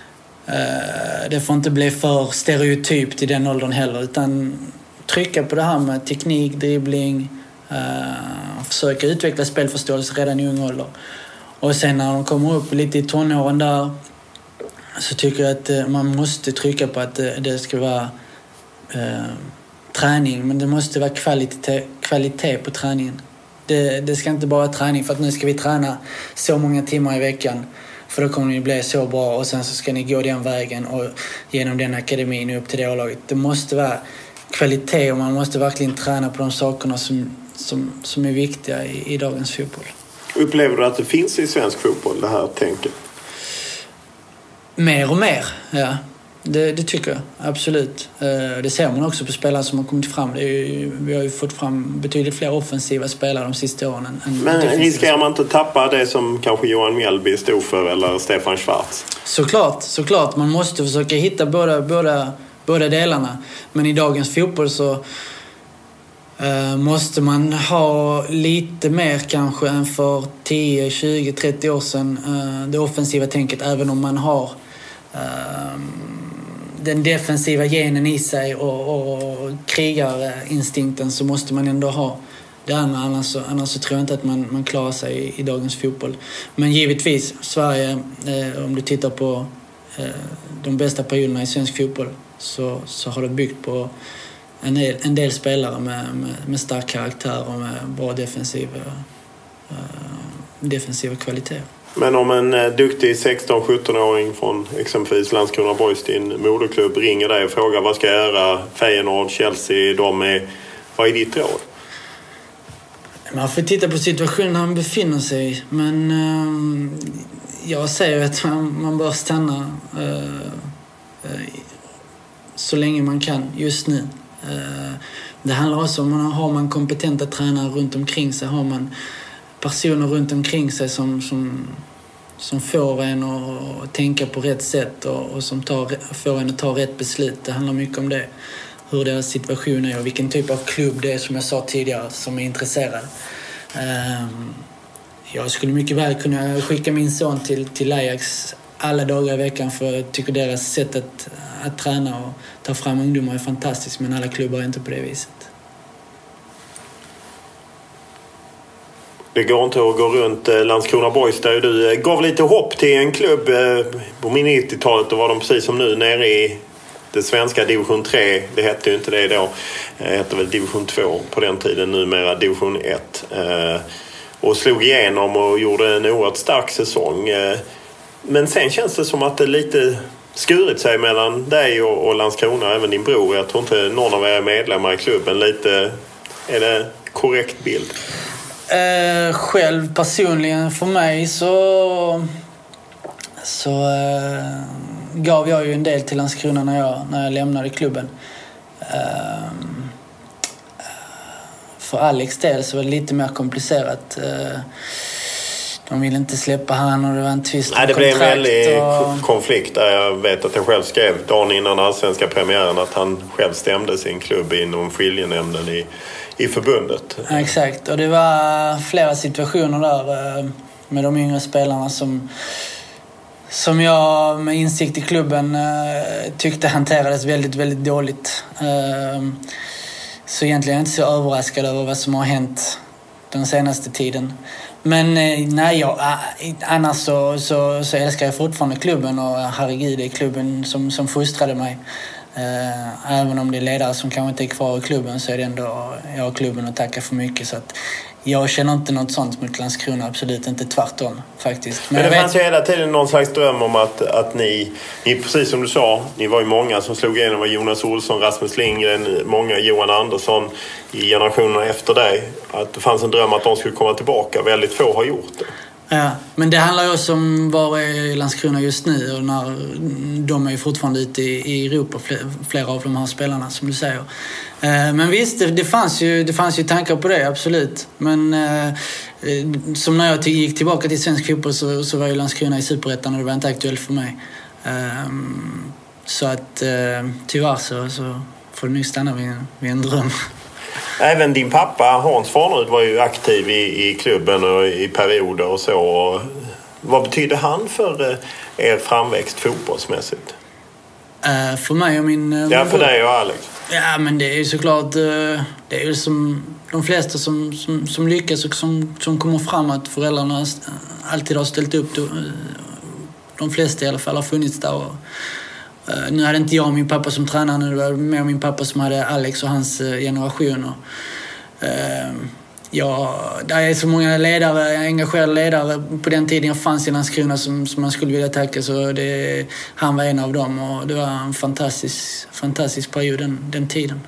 Eh, det får inte bli för stereotypt i den åldern heller. Utan trycka på det här med teknik, dribbling. Eh, försöka utveckla spelförståelse redan i ung ålder. Och sen när de kommer upp lite i tonåren där, så tycker jag att man måste trycka på att det ska vara eh, träning. Men det måste vara kvalitet, kvalitet på träningen. Det, det ska inte bara vara träning för att nu ska vi träna så många timmar i veckan. För då kommer ni bli så bra, och sen så ska ni gå den vägen och genom den akademin upp till det A-laget. Det måste vara kvalitet, och man måste verkligen träna på de sakerna som, som, som är viktiga i, i dagens fotboll. Upplever du att det finns i svensk fotboll det här tänket? Mer och mer, ja. Det, det tycker jag, absolut. Det ser man också på spelare som har kommit fram. Det är ju, vi har ju fått fram betydligt fler offensiva spelare de sista åren. Än, än Men riskerar man inte tappa det som kanske Johan Mjällby stod för, eller Stefan Schwarz? Såklart, såklart. Man måste försöka hitta båda, båda, båda delarna. Men i dagens fotboll så Uh, måste man ha lite mer kanske än för tio, tjugo, trettio år sedan, uh, det offensiva tänket, även om man har uh, den defensiva genen i sig och, och krigarinstinkten, så måste man ändå ha det andra, annars så, annars så tror jag inte att man, man klarar sig i, i dagens fotboll. Men givetvis, Sverige, uh, om du tittar på uh, de bästa perioderna i svensk fotboll, så, så har det byggt på En del, en del spelare med, med, med stark karaktär och med bra defensiva, uh, defensiva kvaliteter. Men om en uh, duktig sexton-sjutton-åring från exempelvis Landskrona Boys, din moderklubb, ringer dig och frågar vad ska jag göra, Feyenoord, Chelsea, de är, vad är ditt råd? Man får titta på situationen han befinner sig i. Men uh, jag säger att man, man bör stanna uh, uh, så länge man kan just nu. Det handlar också om att har man kompetenta tränare runt omkring sig, har man personer runt omkring sig som, som, som får en att tänka på rätt sätt och, och som tar, får en att ta rätt beslut. Det handlar mycket om det, hur deras situation är och vilken typ av klubb det är, som jag sa tidigare, som är intresserad. Jag skulle mycket väl kunna skicka min son till, till Ajax alla dagar i veckan, för jag tycker deras sätt att, att träna och ta fram ungdomar är fantastiskt, men alla klubbar är inte på det viset. Det går inte att gå runt Landskrona Boys där du gav lite hopp till en klubb på nittiotalet. Då var de precis som nu nere i det svenska division tre. Det hette ju inte det då. Det hette väl division två på den tiden, numera division ett. Och slog igenom och gjorde en oerhört stark säsong. Men sen känns det som att det lite skurit sig mellan dig och Landskrona, även din bror. Jag tror inte någon av er är medlemmar i klubben. Lite, är det korrekt bild? Eh, själv personligen för mig så så eh, gav jag ju en del till Landskrona när jag, när jag lämnade klubben. Eh, för Alex del så var det lite mer komplicerat. Eh, de ville inte släppa han och det var en tvist om kontrakt. Nej, det blev en väldig och... konflikt där. Jag vet att jag själv skrev dagen innan allsvenska premiären att han själv stämde sin klubb inom skiljenämnden i i förbundet. Ja, exakt, och det var flera situationer där med de yngre spelarna som som jag med insikt i klubben tyckte hanterades väldigt, väldigt dåligt. Så egentligen är jag inte så överraskad över vad som har hänt den senaste tiden. Men nej, jag, annars så, så, så älskar jag fortfarande klubben och herregud, det är klubben som, som fostrade mig. Även om det är ledare som kanske inte är kvar i klubben så är det ändå jag och klubben att tacka för mycket. Så att jag känner inte något sånt mot Landskrona, absolut inte, tvärtom faktiskt. Men, Men det fanns ju hela tiden någon slags dröm om att, att ni, ni, precis som du sa, ni var ju många som slog igenom. Det var Jonas Olsson, Rasmus Lindgren, många Johan Andersson i generationerna efter dig. Att det fanns en dröm att de skulle komma tillbaka. Väldigt få har gjort det. Ja, men det handlar ju också om var är Landskrona just nu och när de är ju fortfarande ute i, i Europa, flera av de här spelarna som du säger. Men visst, det, det, fanns ju, det fanns ju tankar på det, absolut. Men eh, som när jag gick tillbaka till svensk fotboll så, så var ju Landskrona i Superettan och det var inte aktuellt för mig. Eh, så att eh, tyvärr så, så får det nog stanna vid, vid en dröm. Även din pappa Hans Farnerud var ju aktiv i, i klubben och i perioder och så. Och vad betyder han för er framväxt fotbollsmässigt? Uh, för mig och min... Uh, ja, för dig och Alex. Ja, men det är ju såklart... Uh, det är ju som de flesta som, som, som lyckas och som, som kommer fram att föräldrarna alltid har ställt upp. Uh, de flesta i alla fall har funnits där. Och, uh, nu hade inte jag och min pappa som tränare, nu var det mer min pappa som hade Alex och hans uh, generation. Och, uh, ja, det är så många ledare, engagerade ledare på den tiden jag fanns i Landskrona som, som man skulle vilja tacka, så det, han var en av dem och det var en fantastisk, fantastisk period den, den tiden.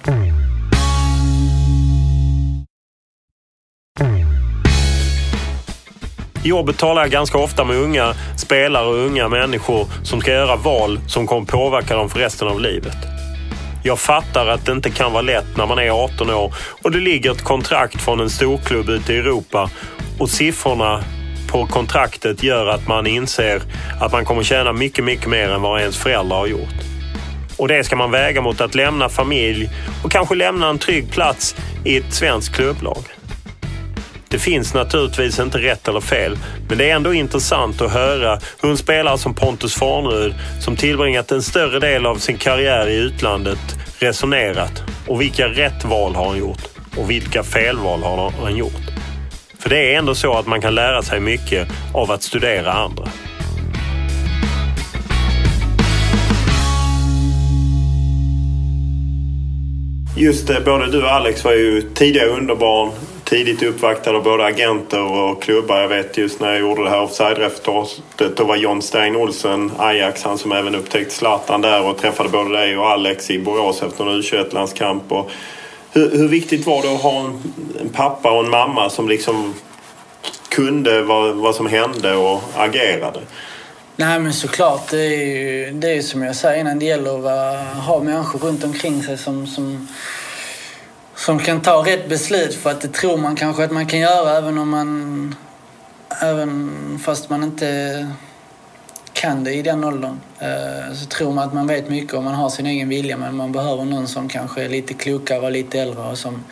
I jobbet talar jag ganska ofta med unga spelare och unga människor som ska göra val som kommer påverka dem för resten av livet. Jag fattar att det inte kan vara lätt när man är arton år och det ligger ett kontrakt från en storklubb ute i Europa och siffrorna på kontraktet gör att man inser att man kommer tjäna mycket, mycket mer än vad ens föräldrar har gjort. Och det ska man väga mot att lämna familj och kanske lämna en trygg plats i ett svenskt klubblag. Det finns naturligtvis inte rätt eller fel, men det är ändå intressant att höra hur en spelare som Pontus Farnerud, som tillbringat en större del av sin karriär i utlandet, resonerat. Och vilka rätt val har han gjort och vilka felval har han gjort. För det är ändå så att man kan lära sig mycket av att studera andra. Just det, både du och Alex var ju tidiga underbarn, tidigt uppvaktade av både agenter och klubbar. Jag vet just när jag gjorde det här offside-reportaget, då var John Stein Olsen, Ajax, han som även upptäckte Zlatan där och träffade både dig och Alex i Borås efter en U tjugoett-landskamp. Och hur, hur viktigt var det att ha en, en pappa och en mamma som liksom kunde vad, vad som hände och agerade? Nej, men såklart, det är ju, det är ju som jag säger innan, det gäller att ha människor runt omkring sig som, som, som kan ta rätt beslut, för att det tror man kanske att man kan göra även om man även fast man inte kan det i den åldern, så tror man att man vet mycket och man har sin egen vilja, men man behöver någon som kanske är lite klokare och lite äldre och som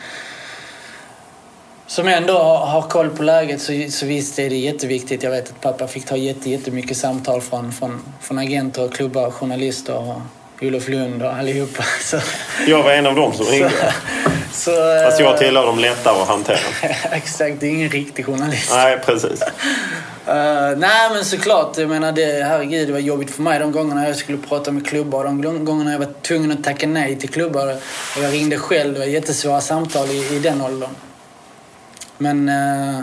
Som ändå har, har koll på läget, så, så visst är det jätteviktigt. Jag vet att pappa fick ta jätte, jättemycket samtal från, från, från agenter och klubbar och journalister och Olof Lund och allihopa. Så, jag var en av dem som ringde. Så, Så, Fast jag tillhör dem lättare att hantera. Exakt, det är ingen riktig journalist. Nej, precis. Uh, nej, men såklart. Jag menar, det, herregud, det var jobbigt för mig de gångerna jag skulle prata med klubbar. De gångerna jag var tvungen att tacka nej till klubbar. Och jag ringde själv. Det var jättesvåra samtal i, i den åldern. Men uh, uh,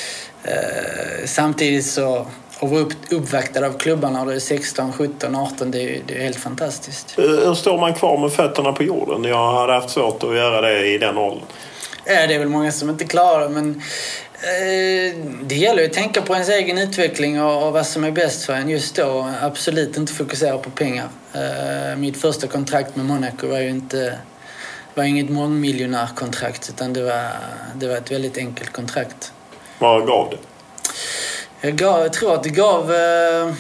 samtidigt så att vara upp, uppvaktad av klubbarna när du är sexton, sjutton, arton, det är, det är helt fantastiskt. Hur står man kvar med fötterna på jorden? Jag hade haft svårt att göra det i den åldern. Ja, det är väl många som inte klarar det, men eh, det gäller att tänka på ens egen utveckling och, och vad som är bäst för en just då. Absolut inte fokusera på pengar. Eh, mitt första kontrakt med Monaco var ju inte var inget mångmiljonärkontrakt, utan det var, det var ett väldigt enkelt kontrakt. Vad gav det? Jag, gav, jag tror att det gav eh,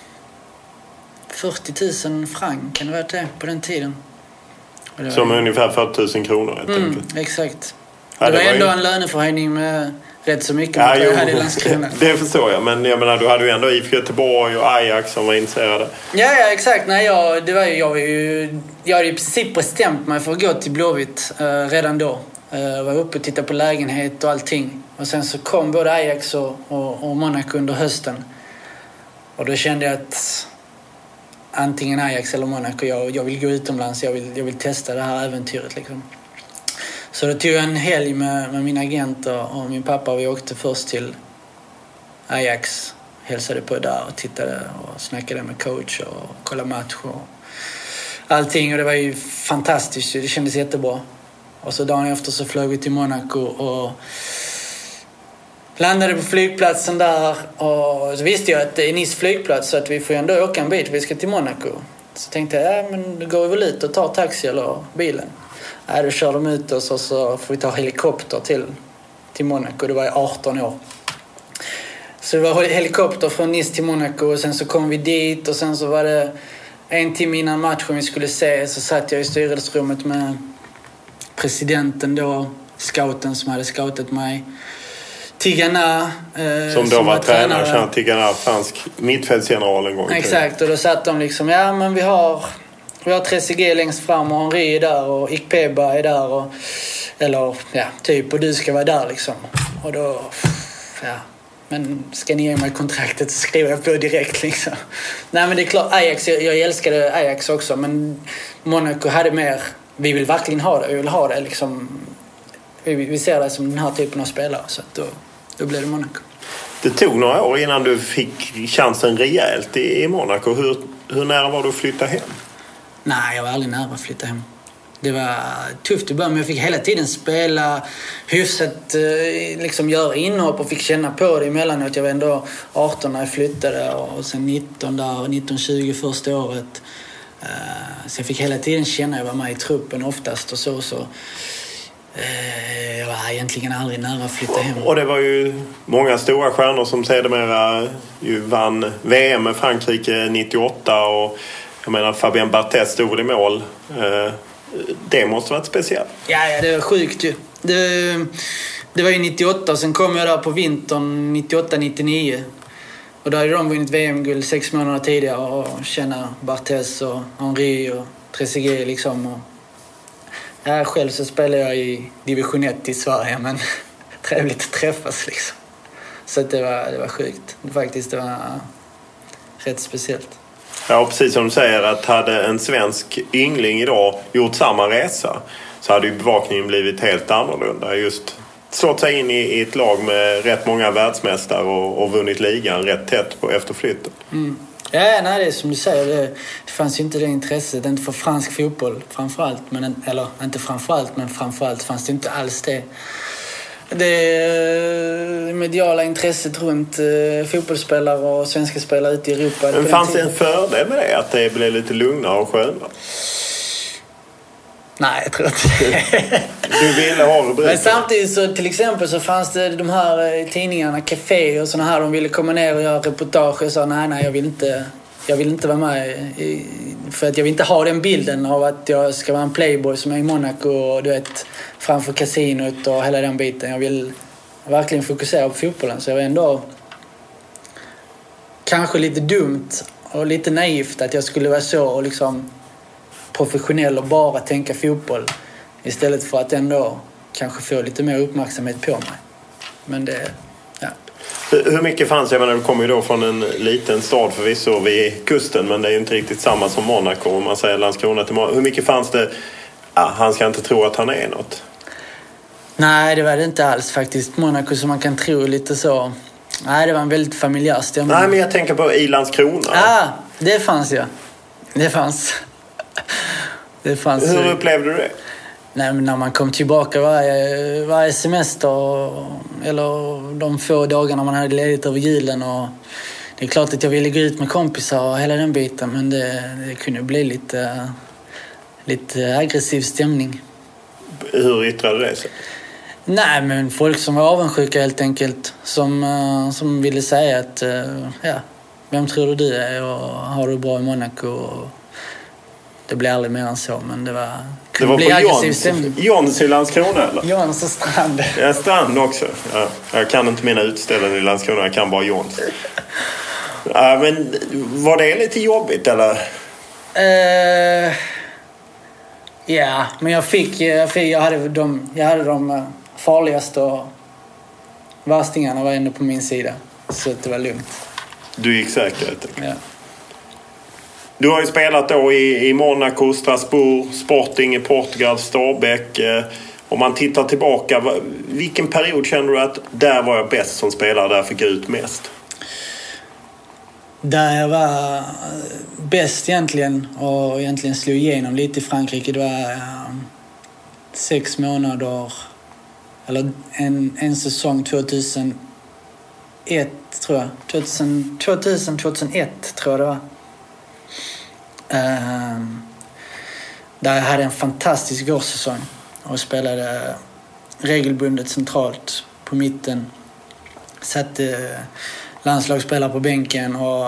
fyrtio tusen franc, kan det vara det, på den tiden. Det Som var, ungefär fyrtio tusen kronor, helt mm, enkelt. Exakt. Ja, det, det var var ändå ju... en löneförhöjning med rätt så mycket ja, mot vad jag jo, hade i Landskrona. Det förstår jag, men jag menar, du hade ju ändå I F K Göteborg och Ajax som var intresserade. Ja, ja, exakt. Nej, jag, det var ju, jag, var ju, jag hade i princip bestämt mig för att gå till Blåvitt eh, redan då. Jag eh, var uppe och tittade på lägenhet och allting. Och sen så kom både Ajax och, och, och Monaco under hösten. Och då kände jag att antingen Ajax eller Monaco, jag, jag vill gå utomlands, jag vill, jag vill testa det här äventyret liksom. Så då tog jag en helg med, med min agent och, och min pappa, och vi åkte först till Ajax, hälsade på där och tittade och snackade med coach och kollade match och allting, och det var ju fantastiskt, det kändes jättebra. Och så dagen efter så flög vi till Monaco och landade på flygplatsen där, och så visste jag att det är Nice flygplats, så att vi får ändå åka en bit, vi ska till Monaco. Så tänkte jag, ja men då går vi väl ut och tar taxi eller bilen. Ja, då kör de ut oss och så får vi ta helikopter till, till Monaco. Det var jag arton år. Så det var helikopter från Nice till Monaco, och sen så kom vi dit, och sen så var det en timme innan matchen vi skulle se, så satt jag i styrelserummet med presidenten då, scouten som hade scoutat mig. Tigana eh, som då som var, var tränare, tränare. Tigana, fransk mittfältsgeneral en gång. Exakt, och då satt de liksom, ja men vi har vi har tre C G längst fram, och Henri är där och Ikpeba är där, och, eller ja, typ, och du ska vara där liksom. Och då, ja, men ska ni ge mig kontraktet så skriver jag på direkt liksom. Nej men det är klart, Ajax, jag, jag älskade Ajax också, men Monaco hade mer, vi vill verkligen ha det, vi vill ha det liksom. Vi, vi ser det som den här typen av spelare, så att då, då blev det Monaco. Det tog några år innan du fick chansen rejält i, i Monaco. Hur, hur nära var du att flytta hem? Nej, jag var aldrig nära att flytta hem. Det var tufft i början, men jag fick hela tiden spela hyfsat, liksom göra inhopp och fick känna på det emellanåt. Jag var ändå arton när jag flyttade, och sen nitton där, nitton tjugo första året. Så jag fick hela tiden känna att jag var med i truppen oftast, och så så. Jag var egentligen aldrig nära att flytta hem. Och det var ju många stora stjärnor som sedermera ju vann V M med Frankrike nittioåtta, och jag menar Fabien Barthez stod i mål. Det måste varit speciellt. Ja, ja, det var sjukt ju. Det, det var ju nittioåtta, och sen kom jag där på vintern nittioåtta nittionio. Och då hade de vunnit V M-guld sex månader tidigare, och känna Barthez och Henri och tre C G liksom. Och ja, själv så spelar jag i division ett i Sverige, men trevligt att träffas liksom. Så det var, det var sjukt. Faktiskt, det var rätt speciellt. Ja, precis som du säger, att hade en svensk yngling idag gjort samma resa, så hade ju bevakningen blivit helt annorlunda. Just slått sig in i ett lag med rätt många världsmästare och, och vunnit ligan rätt tätt på efterflytten. Mm. Ja, nej, det är som du säger, det, det fanns ju inte det intresset, inte för fransk fotboll framförallt, men, eller inte framförallt, men framförallt fanns det inte alls det. Det mediala intresset runt eh, fotbollsspelare och svenska spelare ute i Europa. Men fanns det en fördel med det, att det blev lite lugnare och skönare? Nej, jag tror inte. Du ville ha rubriker. Men samtidigt så till exempel så fanns det de här tidningarna, Café och såna här, de ville komma ner och göra reportage och sa nej, nej, jag vill inte, jag vill inte vara med i, för att jag vill inte ha den bilden av att jag ska vara en playboy som är i Monaco och du vet, framför kasinot och hela den biten. Jag vill verkligen fokusera på fotbollen, så jag var ändå kanske lite dumt och lite naivt att jag skulle vara så och liksom professionell och bara tänka fotboll. Istället för att ändå kanske få lite mer uppmärksamhet på mig. Men det, ja. Hur mycket fanns, jag menar, du kommer ju då från en liten stad förvisso vid kusten, men det är ju inte riktigt samma som Monaco om man säger Landskrona till Monaco. Hur mycket fanns det, ja, han ska inte tro att han är något? Nej, det var det inte alls faktiskt. Monaco som man kan tro lite så. Nej, det var en väldigt familjär stämning. Nej, men jag tänker på i Landskrona. Ja, ah, det fanns ja. Det fanns. det fanns. Hur upplevde du det? Nej, men när man kom tillbaka varje, varje semester eller de få dagarna man hade ledigt över julen, och det är klart att jag ville gå ut med kompisar och hela den biten, men det, det kunde bli lite, lite aggressiv stämning. Hur yttrade det sig? Nej, men folk som var avundsjuka helt enkelt, som, som ville säga att ja, vem tror du är och har du bra i Monaco? Och det blev aldrig mer än så, men det var... Det var på Jons, Jons i Landskrona, eller? Jons och Strand. Ja, Strand också. Ja, jag kan inte mina utställningar i Landskrona, jag kan bara Jons. Ja, men var det lite jobbigt, eller? Uh, ja, men jag fick... Jag, fick, jag, hade, de, jag hade de farligaste och värstingarna var ändå på min sida. Så det var lugnt. Du gick säkert. Ja. Du har ju spelat då i, i Monaco, Strasbourg, Sporting i Portugal, Stabæk. Eh, om man tittar tillbaka, vilken period känner du att där var jag bäst som spelare, där fick jag ut mest? Där jag var bäst egentligen och egentligen slog igenom lite i Frankrike, det var uh, sex månader, eller en, en säsong tjugohundraett tror jag. tvåtusen, tvåtusen, tvåtusenett tror jag det var. Uh, där jag hade en fantastisk vårsäsong och spelade regelbundet centralt på mitten. Satte landslagsspelare på bänken och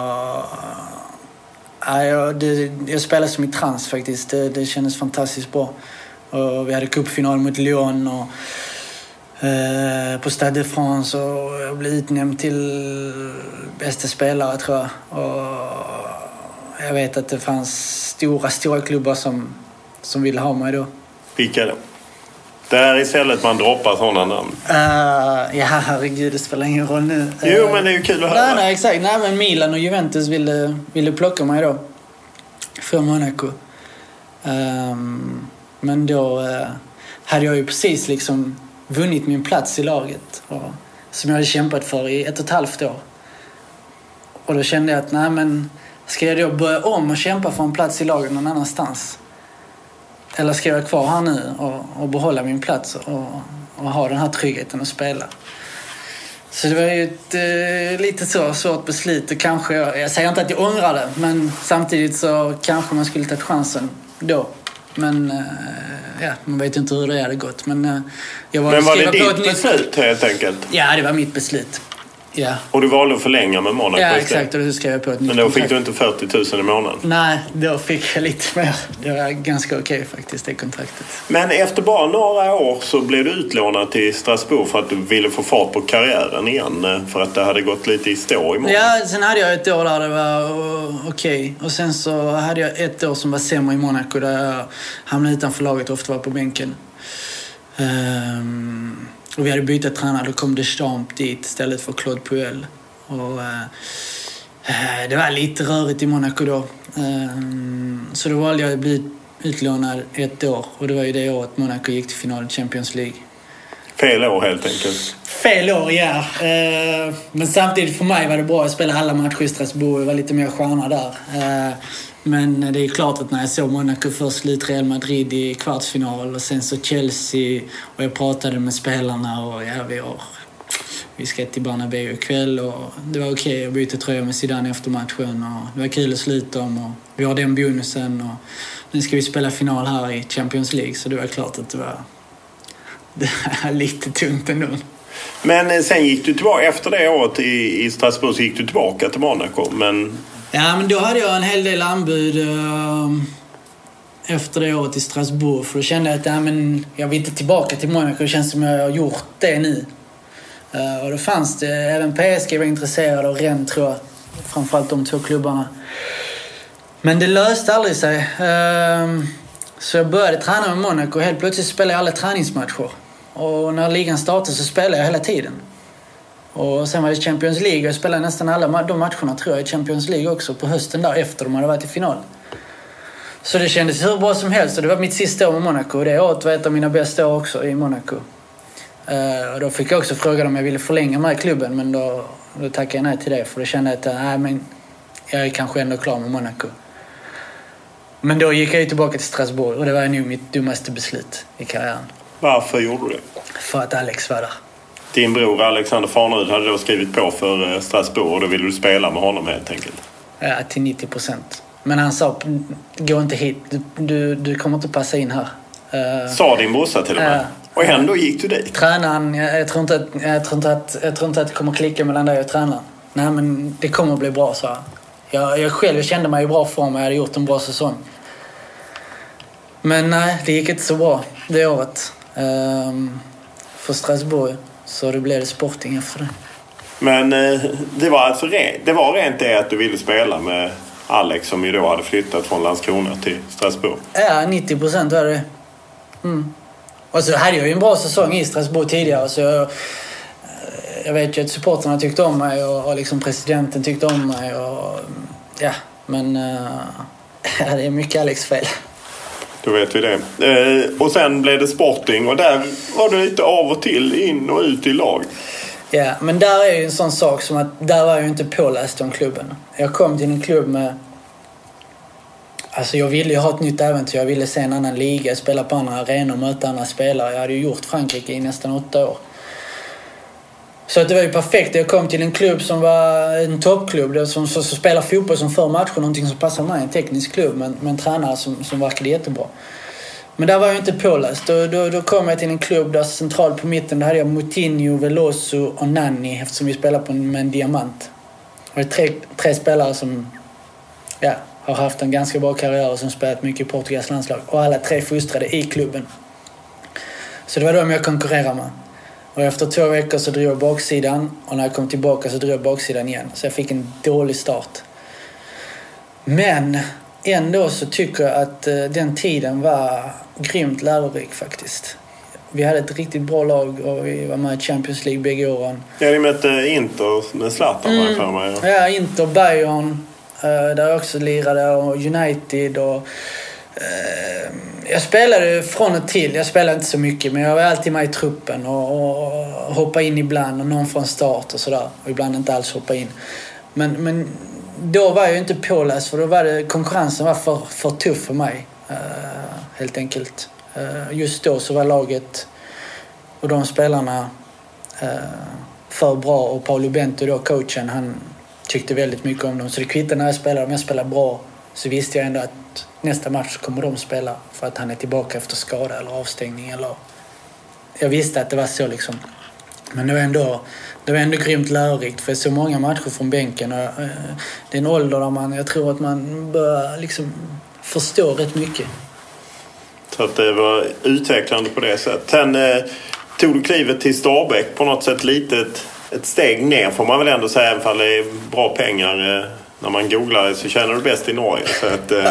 uh, jag, det, jag spelade som i trans faktiskt. Det, det kändes fantastiskt bra. Och vi hade cupfinal mot Lyon och uh, på Stade de France, och jag blev utnämnd till bästa spelare tror jag. Och jag vet att det fanns stora, stora klubbar som, som ville ha mig då. Vilka då? Det är istället man droppar sådana namn. Uh, ja, herregud, det spelar ingen roll nu. Jo, uh, men det är ju kul att höra. Nej, nej, exakt. Nej, men Milan och Juventus ville, ville plocka mig då. Från Monaco. Um, men då uh, hade jag ju precis liksom vunnit min plats i laget. Och, som jag hade kämpat för i ett och ett halvt år. Och då kände jag att, nej men... Ska jag då börja om och kämpa för en plats i laget någon annanstans? Eller ska jag vara kvar här nu och, och behålla min plats och, och ha den här tryggheten att spela? Så det var ju ett eh, lite så svårt beslut. Och kanske, jag, jag säger inte att jag ångrar det, men samtidigt så kanske man skulle ta chansen då. Men eh, ja, man vet ju inte hur det hade gått. Men, eh, jag var, men var det ditt beslut helt enkelt? Ja, det var mitt beslut. Ja. Och du valde att förlänga med Monaco? Ja, exakt. Och då skrev jag på ett men då fick du inte fyrtio tusen i månaden? Nej, då fick jag lite mer. Det var ganska okej okay, faktiskt, det kontraktet. Men efter bara några år så blev du utlånad till Strasbourg för att du ville få fart på karriären igen. För att det hade gått lite i stå i månaden. Ja, sen hade jag ett år där det var okej. Okay. Och sen så hade jag ett år som var sämre i Monaco, där jag hamnade utanför laget och ofta var på bänken. Um... Och vi hade bytt tränare, då kom Deschamps dit istället för Claude Puel. Och eh, det var lite rörigt i Monaco då. Eh, så då valde jag att bli utlånad ett år. Och det var ju det året Monaco gick till final i Champions League. Fel år helt enkelt. Fel år, ja. Eh, men samtidigt för mig var det bra att spela alla matcher i Strasbourg. Det var lite mer stjärna där. Eh, Men det är klart att när jag såg Monaco först slut Real Madrid i kvartsfinal och sen så Chelsea, och jag pratade med spelarna och ja, vi, har, vi ska till Bernabéu ikväll och det var okej. Okay. Jag bytte tröja med Zidane efter matchen och det var kul att sluta om och vi har den bonusen och nu ska vi spela final här i Champions League, så det var klart att det var, det var lite tungt ändå. Men sen gick du tillbaka, efter det året i, i Strasbourg så gick du tillbaka till Monaco, men... Ja, men då hade jag en hel del anbud uh, efter det året i Strasbourg. För då kände jag att ja, men jag vill inte tillbaka till Monaco. Det känns som jag har gjort det nu. Uh, och då fanns det, även P S G var intresserad och Rennes tror jag. Framförallt de två klubbarna. Men det löste aldrig sig. Uh, Så jag började träna med Monaco och helt plötsligt spelade jag alla träningsmatcher. Och när ligan startade så spelade jag hela tiden. Och sen var det Champions League. Jag spelade nästan alla de matcherna tror jag i Champions League också på hösten där efter de hade varit i final. Så det kändes hur bra som helst. Och det var mitt sista år med Monaco. Och det året var ett av mina bästa år också i Monaco. Uh, och då fick jag också fråga om jag ville förlänga med klubben. Men då, då tackade jag nej till det. För då kände jag att nej, men jag är kanske ändå klar med Monaco. Men då gick jag tillbaka till Strasbourg. Och det var nog mitt dummaste beslut i karriären. Varför gjorde du det? För att Alex var där. Din bror Alexander Farnerud hade då skrivit på för Strasbourg. Och då ville du spela med honom helt enkelt? Ja, till nittio procent. Men han sa, gå inte hit. Du, du, du kommer inte passa in här. Uh, sa din brorsa till och med? Uh, och ändå gick du dit? Tränaren, jag, jag, tror inte att, jag, tror inte att, jag tror inte att det kommer klicka mellan dig och tränaren. Nej, men det kommer att bli bra, så jag. Jag själv kände mig i bra form och jag hade gjort en bra säsong. Men nej, det gick inte så bra det året. Um, för Strasbourg. Så det blev det Sporting efter det. Men eh, det var alltså rent, det var rent det att du ville spela med Alex som ju då hade flyttat från Landskrona till Strasbourg? Ja, nittio procent var det. Mm. Och så hade jag ju en bra säsong i Strasbourg tidigare. Så jag, jag vet ju att supporterna tyckte om mig och, och liksom presidenten tyckte om mig. Och, ja, men uh, det är mycket Alex fel. Då vet vi det. Eh, och sen blev det Sporting och där var det lite av och till in och ut i lag. Ja, men där är ju en sån sak som att där var jag ju inte påläst om klubben. Jag kom till en klubb med... Alltså jag ville ju ha ett nytt äventyr. Jag ville se en annan liga, spela på andra arenor och möta andra spelare. Jag hade ju gjort Frankrike i nästan åtta år. Så att det var ju perfekt. Jag kom till en klubb som var en toppklubb som, som, som spelar fotboll som för matcher. Någonting som passar mig, en teknisk klubb med, med en tränare som, som verkade jättebra. Men där var jag inte påläst. Då, då, då kom jag till en klubb där centralt på mitten där hade jag Moutinho, Veloso och Nani eftersom vi spelar på med en diamant. Det var tre, tre spelare som ja, har haft en ganska bra karriär och som spelat mycket i Portugals landslag. Och alla tre fostrade i klubben. Så det var de jag konkurrerade med. Och efter två veckor så drog jag baksidan. Och när jag kom tillbaka så drog jag baksidan igen. Så jag fick en dålig start. Men ändå så tycker jag att den tiden var grymt lärorik faktiskt. Vi hade ett riktigt bra lag och vi var med i Champions League bägge åren. Ja, ni mötte Inter med Zlatan mm. för mig. Ja, ja Inter, Bayern, där jag också lirade, och United och... Jag spelade från och till. Jag spelade inte så mycket, men jag var alltid med i truppen och, och hoppade in ibland och någon från start och sådär. Och ibland inte alls hoppa in. Men, men då var jag inte påläst, för då var det, konkurrensen var för, för tuff för mig. Uh, helt enkelt. Uh, just då så var laget och de spelarna uh, för bra, och Paulo Bento då, coachen, han tyckte väldigt mycket om dem. Så det kvittade när jag spelade. Om jag spelade bra så visste jag ändå att nästa match kommer de spela för att han är tillbaka efter skada eller avstängning. Eller... Jag visste att det var så liksom. Men det var ändå, det var ändå grymt lärorikt, för så många matcher från bänken. Och, uh, det är en ålder där man, jag tror att man börjar liksom förstå rätt mycket. Så att det var utvecklande på det sättet. Sen eh, tog du klivet till Stabæk på något sätt lite ett, ett steg ner, får man väl ändå säga, även om det är bra pengar. Eh, när man googlar så känner du bäst i Norge. Så att, eh,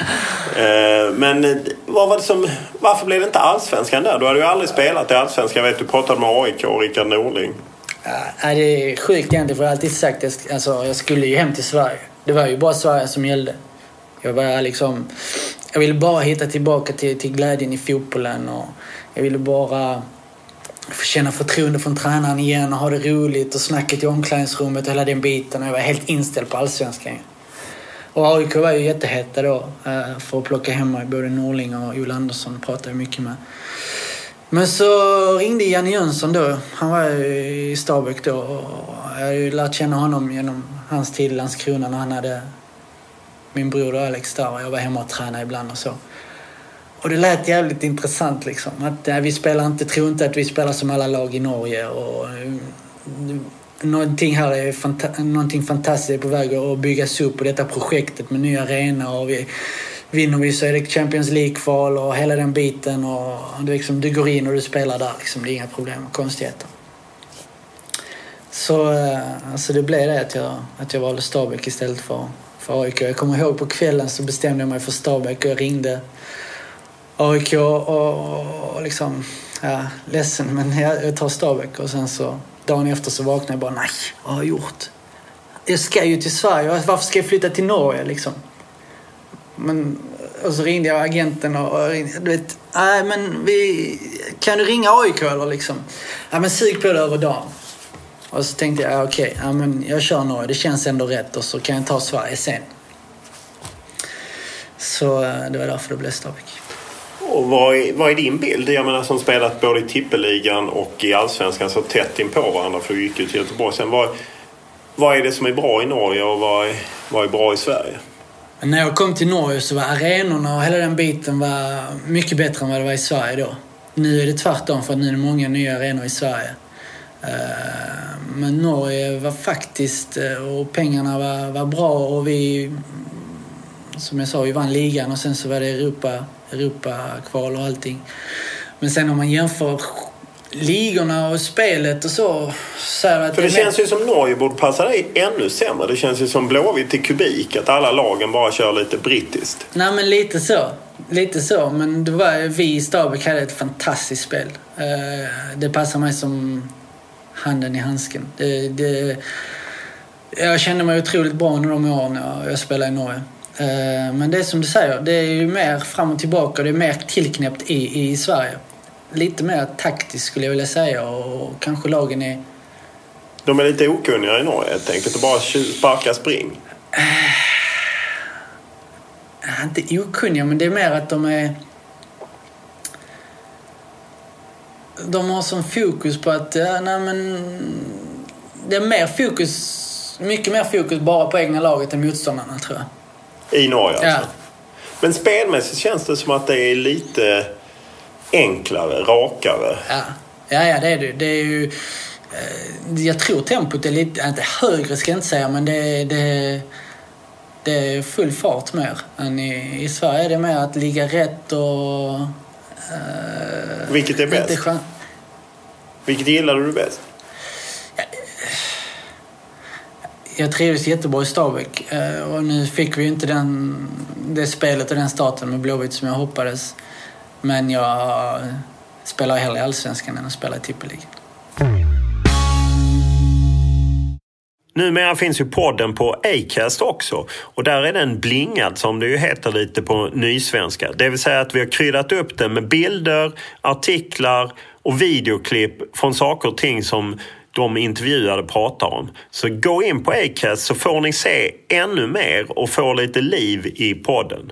eh, men vad var det som, varför blev det inte allsvenskan där? Du hade ju aldrig spelat i allsvenskan. Jag vet, du pratade med A I K och Rickard Norling. Ja, det är sjukt egentligen, för jag har alltid sagt att alltså, jag skulle ju hem till Sverige. Det var ju bara Sverige som gällde. Jag var liksom... Jag ville bara hitta tillbaka till, till glädjen i fotbollen, och jag ville bara känna förtroende från tränaren igen och ha det roligt och snacket i omklädningsrummet och hela den biten. Och jag var helt inställd på allsvenskan. Och A I K var ju jätteheta då för att plocka hem mig. Både Norling och Joel Andersson pratade jag mycket med. Men så ringde Janne Jönsson då. Han var i Stabæk då, och jag hade ju lärt känna honom genom hans tid i Landskrona när han hade min bror Alex där, och jag var hemma och tränade ibland och så. Och det lät jävligt intressant liksom. Att äh, vi spelar inte, tror inte att vi spelar som alla lag i Norge, och äh, någonting här är fanta- någonting fantastiskt på väg att byggas upp på detta projektet med nya arena, och vi vinner vi så är det Champions League-kval och hela den biten, och du, liksom, du går in och du spelar där liksom, det är inga problem och konstigheter. Så äh, alltså det blev det att jag, att jag valde Stabæk istället för för A I K. Jag kommer ihåg på kvällen så bestämde jag mig för Stabæk och jag ringde A I K och, och liksom, ja, ledsen, men jag, jag tar Stabäck. Och sen så, dagen efter så vaknade jag bara, nej, vad har jag gjort? Jag ska ju till Sverige, varför ska jag flytta till Norge liksom? Men, och så ringde jag agenten och, och ringde, du vet, nej men vi, kan du ringa A I K eller liksom? Ja men sug på det över dagen. Och så tänkte jag, ja, okej, okay, ja men jag kör Norge, det känns ändå rätt och så kan jag ta Sverige sen. Så det var därför det blev Stabäck. Och vad är, vad är din bild? Jag menar som spelat både i tippeligan och i allsvenskan så tätt in på varandra för du gick ju till Göteborg sen. Vad, vad är det som är bra i Norge och vad är, vad är bra i Sverige? När jag kom till Norge så var arenorna och hela den biten var mycket bättre än vad det var i Sverige då. Nu är det tvärtom för att nu är det många nya arenor i Sverige. Men Norge var faktiskt, och pengarna var, var bra och vi, som jag sa, vi vann ligan och sen så var det Europa, Europa-kval och allting. Men sen om man jämför ligorna och spelet och så... så att för det, det känns med... ju som Norge borde passa dig ännu sämre. Det känns ju som Blåvitt i kubik, att alla lagen bara kör lite brittiskt. Nej men lite så. Lite så, men det var, vi i Stabäck hade ett fantastiskt spel. Det passar mig som handen i handsken. Det, det, jag kände mig otroligt bra under de åren när jag spelade i Norge. Men det är som du säger, det är ju mer fram och tillbaka och det är mer tillknäppt i, i Sverige. Lite mer taktiskt skulle jag vilja säga och kanske lagen är... De är lite okunniga i Norge helt enkelt och bara sparka spring. Äh, inte okunniga, men det är mer att de är... De har som fokus på att... Ja, nej, men det är mer fokus... Mycket mer fokus bara på egna laget än motståndarna, tror jag. I Norge alltså? Ja. Men spelmässigt känns det som att det är lite... enklare, rakare. Ja, ja, ja det är det. Det är ju, eh, jag tror tempot är lite, inte högre ska jag inte säga, men det, det, det är full fart mer än i, i Sverige. Är det mer att ligga rätt och... Eh, Vilket är bäst? Chans- Vilket gillar du bäst? Ja, jag trivdes jättebra i Stabäck eh, och nu fick vi ju inte den, det spelet och den starten med Blåvitt som jag hoppades. Men jag spelar hellre i allsvenskan än att spela i tippeligan. Numera finns ju podden på Acast också. Och där är den blingad som det ju heter lite på nysvenska. Det vill säga att vi har kryddat upp den med bilder, artiklar och videoklipp från saker och ting som de intervjuade pratar om. Så gå in på Acast så får ni se ännu mer och få lite liv i podden.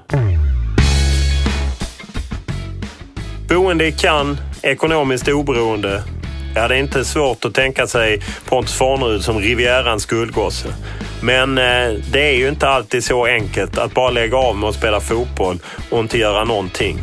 Boende i Cannes, ekonomiskt oberoende. Ja, det är inte svårt att tänka sig Pontus Farnerud som Rivierans guldgosse. Men eh, det är ju inte alltid så enkelt att bara lägga av med att spela fotboll och inte göra någonting.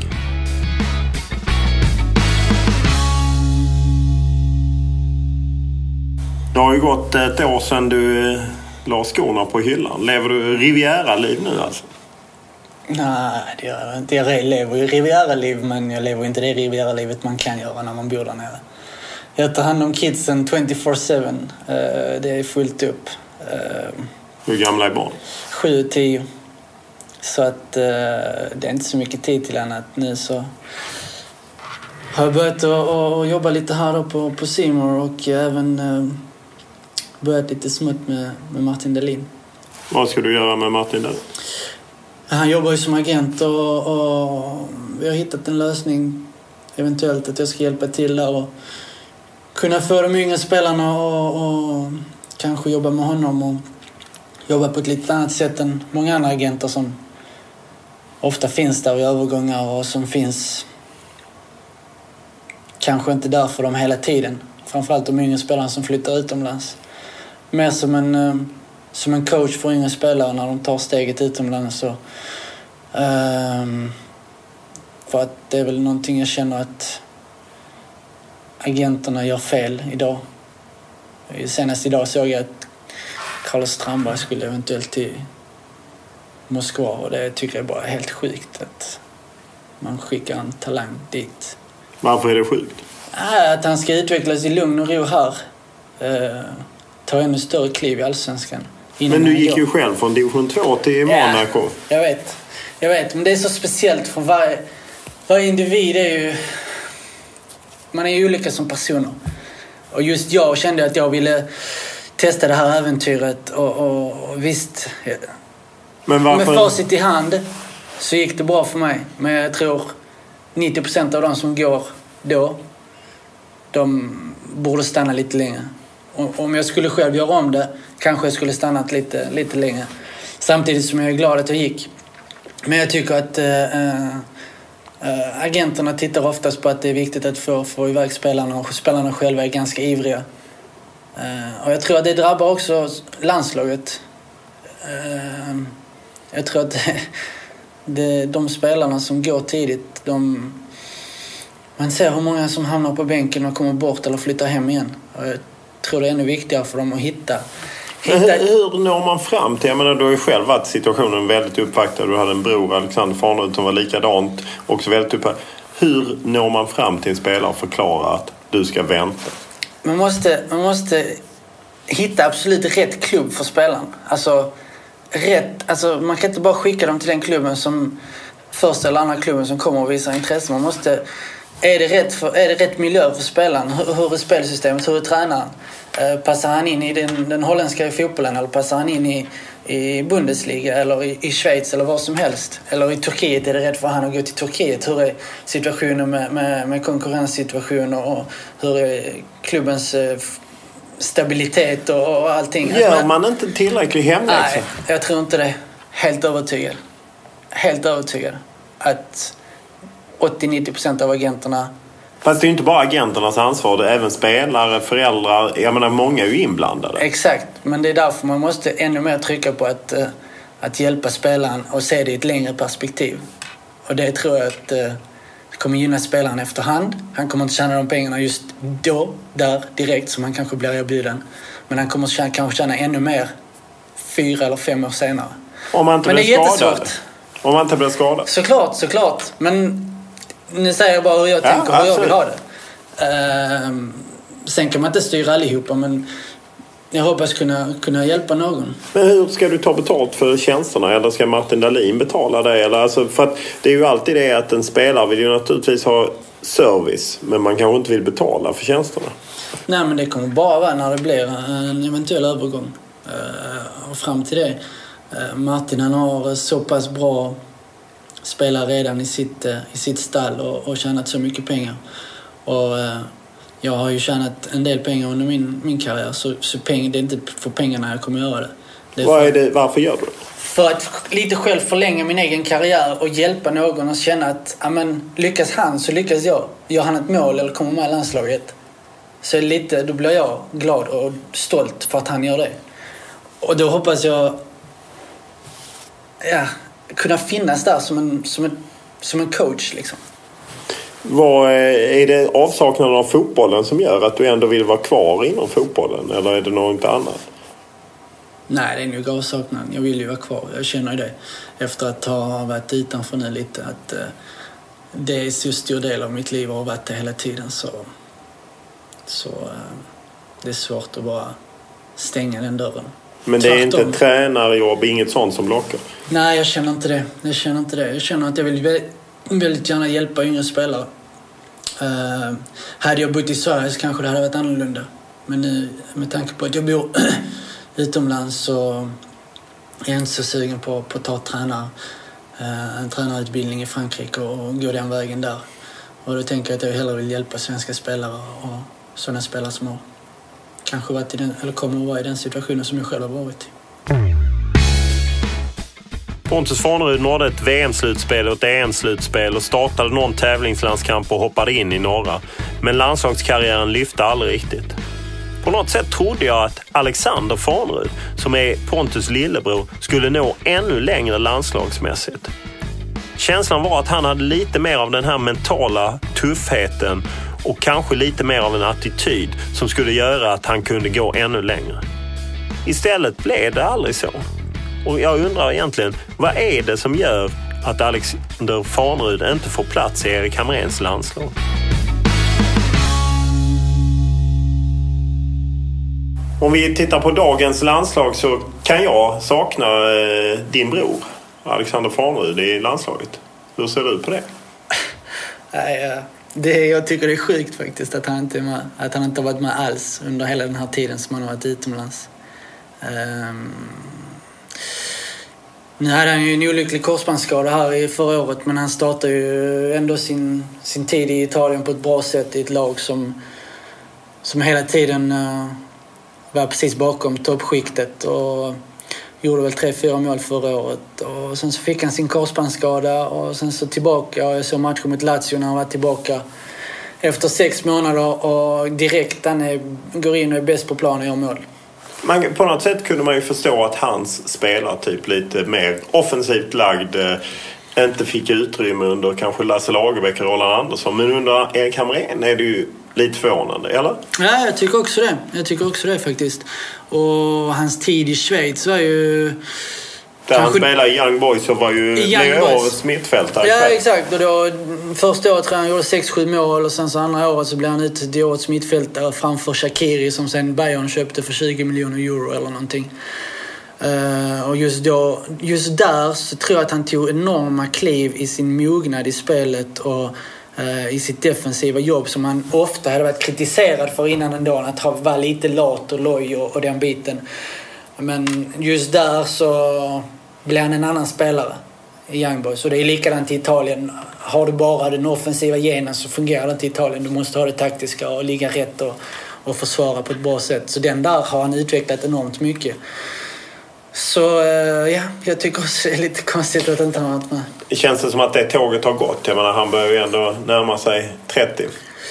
Det har ju gått ett år sedan du eh, la skorna på hyllan. Lever du Riviera-liv nu alltså? Nej, det gör jag inte. Jag lever ju Riviera-liv, men jag lever inte det Riviera-livet man kan göra när man bor där nere. Jag tar hand om kidsen twenty-four seven. Det är fullt upp. Hur gamla är barn? sju och tio. Så att det är inte så mycket tid till annat. Nu så har jag börjat att jobba lite här då på, på Simor och även börjat lite smutt med, med Martin Dahlin. Vad ska du göra med Martin Dahlin? Han jobbar ju som agent och, och vi har hittat en lösning eventuellt att jag ska hjälpa till där och kunna få de yngre spelarna och, och kanske jobba med honom och jobba på ett lite annat sätt än många andra agenter som ofta finns där i övergångar och som finns kanske inte där för dem hela tiden. Framförallt de yngre spelarna som flyttar utomlands. Mer som en, som en coach för yngre spelare när de tar steget utomlands. Så, um, för att det är väl någonting jag känner att agenterna gör fel idag. Senast idag såg jag att Carlos Strandberg skulle eventuellt till Moskva och det tycker jag bara är helt sjukt att man skickar en talang dit. Varför är det sjukt? Ja, att han ska utvecklas i lugn och ro här. Uh, ta ännu större kliv i allsvenskan. Men du gick ju själv från division två till Monaco. Ja, jag vet. Jag vet, men det är så speciellt för varje, Varje individ är ju... Man är ju olika som personer. Och just jag kände att jag ville testa det här äventyret. Och, och, och visst... Men varför... Med facit i hand så gick det bra för mig. Men jag tror nittio procent av de som går då, de borde stanna lite längre. Och om jag skulle själv göra om det, kanske jag skulle stannat lite, lite längre. Samtidigt som jag är glad att jag gick. Men jag tycker att äh, äh, agenterna tittar oftast på att det är viktigt att få, få iväg spelarna. Och spelarna själva är ganska ivriga. Äh, och jag tror att det drabbar också landslaget. Äh, jag tror att det, det, de spelarna som går tidigt, de, man ser hur många som hamnar på bänken och kommer bort eller flyttar hem igen. Och jag tror det är ännu viktigare för dem att hitta. hitta... Hur, hur når man fram till? Jag menar, du har ju själv varit situationen väldigt uppvaktad. Du hade en bror, Alexander Farnerud, som var likadant. Också väldigt uppvaktad. Hur når man fram till en spelare och förklara att du ska vänta? Man måste, man måste hitta absolut rätt klubb för spelaren. Alltså, rätt, alltså, man kan inte bara skicka dem till den klubben som första eller andra klubben som kommer och visar intresse. Man måste... Är det rätt, för, är det rätt miljö för spelaren? Hur, hur är spelsystemet? Hur är tränaren? Eh, passar han in i den, den holländska fotbollen? Eller passar han in i, i Bundesliga? Eller i, i Schweiz? Eller vad som helst? Eller i Turkiet? Är det rätt för han att gå till Turkiet? Hur är situationen med, med, med konkurrenssituationer? Och hur är klubbens eh, stabilitet och, och allting? Gör alltså, man inte tillräcklig hemläxa? Nej, jag tror inte det. Helt övertygad. Helt övertygad. Att... åttio till nittio procent av agenterna. Fast det är ju inte bara agenternas ansvar, det är även spelare, föräldrar. Jag menar, många är ju inblandade. Exakt, men det är därför man måste ännu mer trycka på att, uh, att hjälpa spelaren och se det i ett längre perspektiv. Och det tror jag att uh, kommer gynna spelaren efterhand. Han kommer inte tjäna de pengarna just då, där, direkt, som han kanske blir erbjuden. Men han kommer tjäna, kanske tjäna ännu mer fyra eller fem år senare. Om man inte men det blir är skadad. jättesvårt. Om man inte blir skadad. Såklart, såklart. Men nu säger jag bara hur jag ja, tänker, hur jag vill ha det. Uh, sen kan man inte styra allihopa, men jag hoppas kunna, kunna hjälpa någon. Men hur ska du ta betalt för tjänsterna? Eller ska Martin Dahlin betala det? Eller, alltså, för att det är ju alltid det att en spelare vill ju naturligtvis ha service, men man kanske inte vill betala för tjänsterna. Nej, men det kommer bara vara när det blir en eventuell övergång. Uh, och fram till det, uh, Martin han har så pass bra spelar redan i sitt, i sitt stall och, och tjänat så mycket pengar. Och eh, jag har ju tjänat en del pengar under min, min karriär, så, så peng, det är inte för pengarna jag kommer göra det. det är Vad för, är det, varför gör du det? För att lite själv förlänga min egen karriär och hjälpa någon och känna att amen, lyckas han så lyckas jag. Gör han ett mål eller kommer med i landslaget, så är lite, då blir jag glad och stolt för att han gör det. Och då hoppas jag ja, kunna finnas där som en, som en, som en coach liksom. Vad är det avsaknaden av fotbollen som gör att du ändå vill vara kvar inom fotbollen, eller är det något annat? Nej, det är nog avsaknaden. Jag vill ju vara kvar. Jag känner ju det efter att ha varit utanför nu lite, att uh, det är så stor del av mitt liv och har varit det hela tiden, så, så uh, det är svårt att bara stänga den dörren. Men det är Tvärtom. inte tränarjobb, inget sånt som lockar? Nej, jag känner inte det. Jag känner inte det. Jag känner att jag vill väldigt, väldigt gärna hjälpa yngre spelare. Uh, hade jag bott i Sverige så kanske det hade varit annorlunda. Men nu, med tanke på att jag bor utomlands, så är jag inte så sugen på, på att ta tränar, uh, en tränarutbildning i Frankrike och, och gå den vägen där. Och då tänker jag att jag hellre vill hjälpa svenska spelare och sådana spelare som har kanske varit i den, eller kommer att vara i den situationen som jag själv har varit i. Pontus Farnerud nådde ett V M-slutspel och ett E M-slutspel och startade någon tävlingslandskamp och hoppade in i några. Men landslagskarriären lyfte aldrig riktigt. På något sätt trodde jag att Alexander Farnerud, som är Pontus lillebror, skulle nå ännu längre landslagsmässigt. Känslan var att han hade lite mer av den här mentala tuffheten och kanske lite mer av en attityd som skulle göra att han kunde gå ännu längre. Istället blev det aldrig så. Och jag undrar egentligen, vad är det som gör att Alexander Farnerud inte får plats i Erik Hamréns landslag? Om vi tittar på dagens landslag så kan jag sakna eh, din bror Alexander Farnerud i landslaget. Hur ser du på det? Nej, det, jag tycker det är sjukt faktiskt att han inte är med, att han inte har varit med alls under hela den här tiden som han har varit utomlands. Um, nu hade han ju en olycklig korsbandsskada här i förra året, men han startade ju ändå sin, sin tid i Italien på ett bra sätt i ett lag som, som hela tiden uh, var precis bakom toppskiktet och gjorde väl tre, fyra mål förra året. Och sen så fick han sin korsbandsskada och sen så tillbaka. Jag såg matchen mot Lazio när han var tillbaka efter sex månader och direkt han är, går in och är bäst på plan och gör mål. Man, på något sätt kunde man ju förstå att hans spelare typ lite mer offensivt lagd eh, inte fick utrymme under kanske Lasse Lagerbäck och Roland Andersson. Men under Erik Hamrén är det ju lite förvånande, eller? Ja, jag tycker också det. Jag tycker också det faktiskt. Och hans tid i Schweiz var ju... Där kanske... han spelade i Young Boys så var ju årets mittfältare. Ja, exakt. Och då, första året tror jag han gjorde sex sju mål och sen så andra året så blev han ut till årets mittfältare framför Shaqiri som sen Bayern köpte för tjugo miljoner euro eller någonting. Uh, och just, då, just där så tror jag att han tog enorma kliv i sin mognad i spelet och uh, i sitt defensiva jobb som han ofta hade varit kritiserad för innan ändå, att vara lite lat och loj och, och den biten. Men just där så blir han en annan spelare i Young Boys. Och det är likadant i Italien. Har du bara den offensiva genen så fungerar det inte i Italien. Du måste ha det taktiska och ligga rätt och, och försvara på ett bra sätt. Så den där har han utvecklat enormt mycket. Så ja, jag tycker också det är lite konstigt att inte han har varit med. Det känns det som att det tåget har gått. Jag menar, han börjar ju ändå närma sig trettio.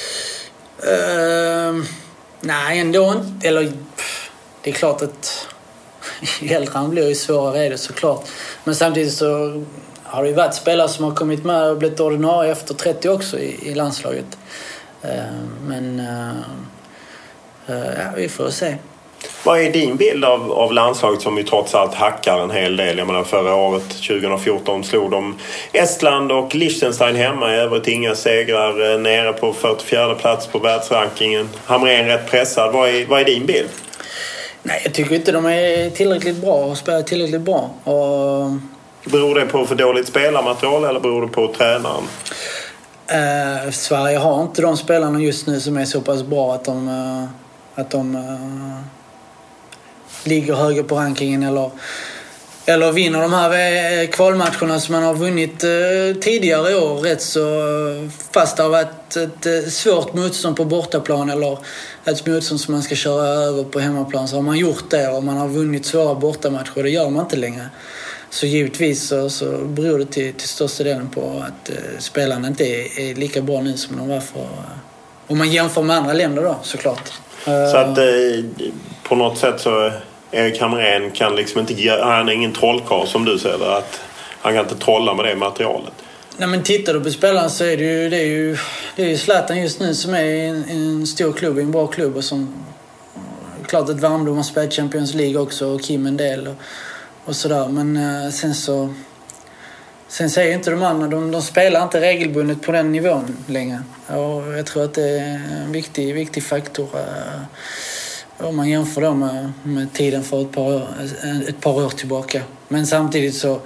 Uh, nej, ändå inte. Eller det är klart att äldre han blir ju svårare är det såklart. Men samtidigt så har det ju varit spelare som har kommit med och blivit ordinarie efter trettio också i, i landslaget. Uh, men uh, uh, ja, vi får se. Vad är din bild av, av landslaget som ju trots allt hackar en hel del? Jag menar, förra året, tjugo fjorton, slog de Estland och Liechtenstein hemma. I övrigt inga segrar, nere på fyrtiofjärde plats på världsrankingen. Hamrén rätt pressad. Vad är, vad är din bild? Nej, jag tycker inte de är tillräckligt bra och spelar tillräckligt bra. Och... Beror det på för dåligt spelarmaterial eller beror det på tränaren? Eh, Sverige har inte de spelarna just nu som är så pass bra att de, uh, att de uh, ligger högre på rankingen eller, eller vinner de här kvalmatcherna som man har vunnit uh, tidigare i år rätt så uh, fast det har varit ett uh, svårt motstånd på bortaplan eller ett motstånd som man ska köra över på hemmaplan, så har man gjort det och man har vunnit svåra bortamatcher. Det gör man inte längre. Så givetvis så, så beror det till, till största delen på att uh, spelarna inte är, är lika bra nu som de var för... Uh, om man jämför med andra länder då, såklart. Uh, så att uh, på något sätt så Erik Hamrén kan liksom inte... Han är ingen trollkarl som du säger, att han kan inte trolla med det materialet. Nej, men tittar du på spelaren så är det ju, det är ju, det är ju Zlatan just nu som är i en, en stor klubb, en bra klubb och som... Klart att Värmdö har spelat Champions League också och Kim en del och, och sådär. Men uh, sen så... Sen säger inte de andra, de, de spelar inte regelbundet på den nivån längre. Och jag tror att det är en viktig, viktig faktor uh, om man jämför då med, med tiden för ett par, ett par år tillbaka. Men samtidigt så,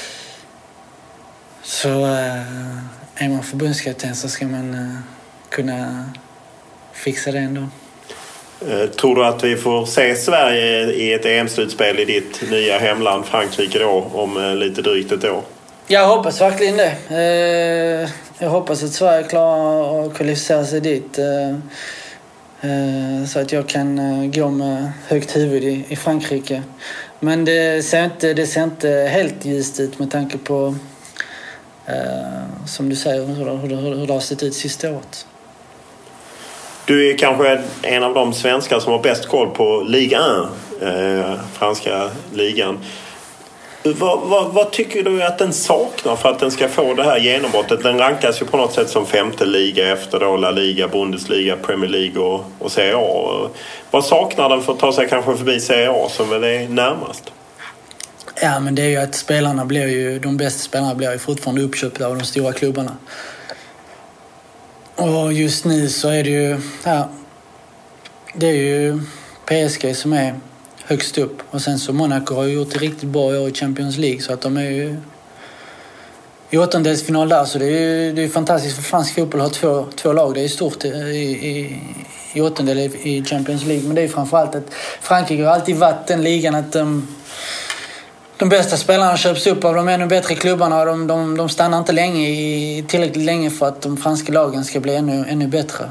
så uh, är man förbundskapten så ska man uh, kunna fixa det ändå. Tror du att vi får se Sverige i ett E M-slutspel i ditt nya hemland Frankrike då om lite drygt ett år? Jag hoppas verkligen det. Eh, jag hoppas att Sverige klarar att kvalificera sig dit. Eh, eh, så att jag kan eh, gå med högt huvud i, i Frankrike. Men det ser, inte, det ser inte helt ljust ut med tanke på, eh, som du säger, hur, hur, hur, hur det har sett ut sista året. Du är kanske en av de svenskar som har bäst koll på Ligue ett, eh, franska ligan. Vad, vad, vad tycker du att den saknar för att den ska få det här genombrottet? Den rankas ju på något sätt som femte liga efter då La Liga, Bundesliga, Premier League och, och Serie A. Vad saknar den för att ta sig kanske förbi Serie A som väl är närmast? Ja, men det är ju att spelarna blir ju, de bästa spelarna blir ju fortfarande uppköpta av de stora klubbarna. Och just nu så är det ju, ja, det är ju P S G som är högst upp. Och sen så Monaco har ju gjort det riktigt bra i år i Champions League så att de är ju i åttondelsfinal där, så det är ju det är fantastiskt för fransk fotboll att ha två, två lag. Det är stort i, i, i åttondel i Champions League, men det är framförallt att Frankrike har alltid varit den ligan att de, de bästa spelarna köps upp av de ännu bättre klubbarna och de, de, de stannar inte länge i, tillräckligt länge för att de franska lagen ska bli ännu, ännu bättre.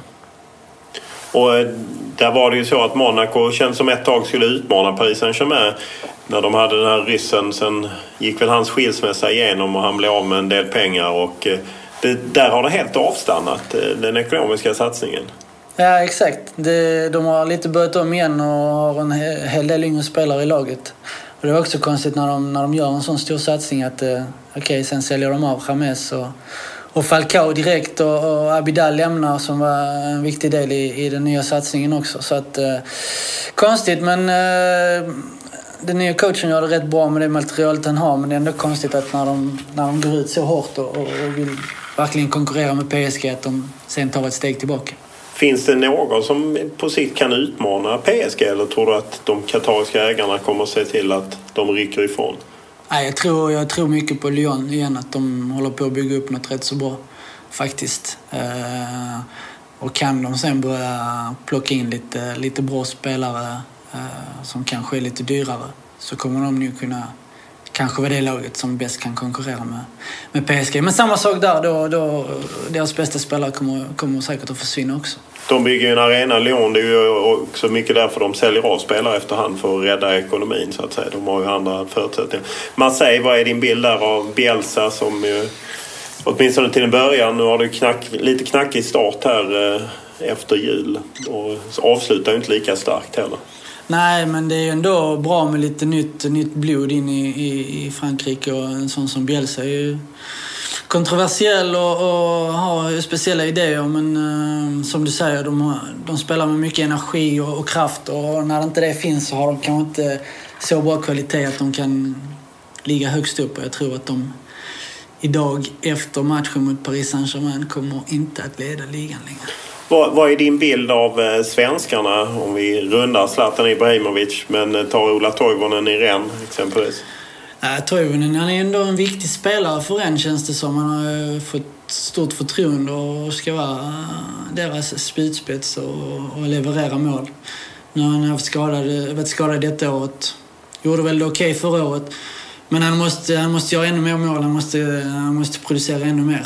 Och där var det ju så att Monaco känns som ett tag skulle utmana Paris Saint-Germain när de hade den här ryssen. Sen gick väl hans skilsmässa igenom och han blev av med en del pengar och det, där har det helt avstannat, den ekonomiska satsningen. Ja, exakt. Det, de har lite börjat om igen och har en hel del yngre spelare i laget. Och det är också konstigt när de, när de gör en sån stor satsning att okej, okay, sen säljer de av James och Och Falcao direkt och, och Abidal lämnar som var en viktig del i, i den nya satsningen också. Så att, eh, konstigt, men eh, den nya coachen gör det rätt bra med det materialet han har. Men det är ändå konstigt att när de, när de går ut så hårt och, och vill verkligen konkurrera med P S G att de sen tar ett steg tillbaka. Finns det någon som på sikt kan utmana P S G eller tror du att de katariska ägarna kommer att se till att de rycker ifrån? Nej, jag tror, jag tror mycket på Lyon igen, att de håller på att bygga upp något rätt så bra faktiskt. Eh, och kan de sen börja plocka in lite, lite bra spelare eh, som kanske är lite dyrare, så kommer de nu kunna kanske vara det laget som bäst kan konkurrera med, med P S G. Men samma sak där, då, då deras bästa spelare kommer, kommer säkert att försvinna också. De bygger en arena, Lyon, det är ju också mycket därför de säljer av spelare efterhand för att rädda ekonomin så att säga. De har ju andra förutsättningar. Marseille, vad är din bild där av Bielsa som ju, åtminstone till en början, nu har du knack, lite knackig start här eh, efter jul och avslutar ju inte lika starkt heller. Nej, men det är ändå bra med lite nytt, nytt blod in i, i, i Frankrike, och en sån som Bielsa är ju kontroversiell och, och har speciella idéer, men uh, som du säger, de, har, de spelar med mycket energi och, och kraft, och när inte det finns så har de kanske inte så bra kvalitet att de kan ligga högst upp, och jag tror att de idag efter matchen mot Paris Saint-Germain kommer inte att leda ligan längre. Vad, vad är din bild av eh, svenskarna om vi rundar Zlatan Ibrahimovic men tar Ola Toivonen i Rennes exempelvis? Äh, Toivonen, han är ändå en viktig spelare för Rennes, känns det som. Han har fått stort förtroende och ska vara deras spjutspets och, och leverera mål. Nu har han haft skadad, varit skadad detta året. Gjorde väl det okej okay förra året. Men han måste, han måste göra ännu mer mål. Han måste, han måste producera ännu mer.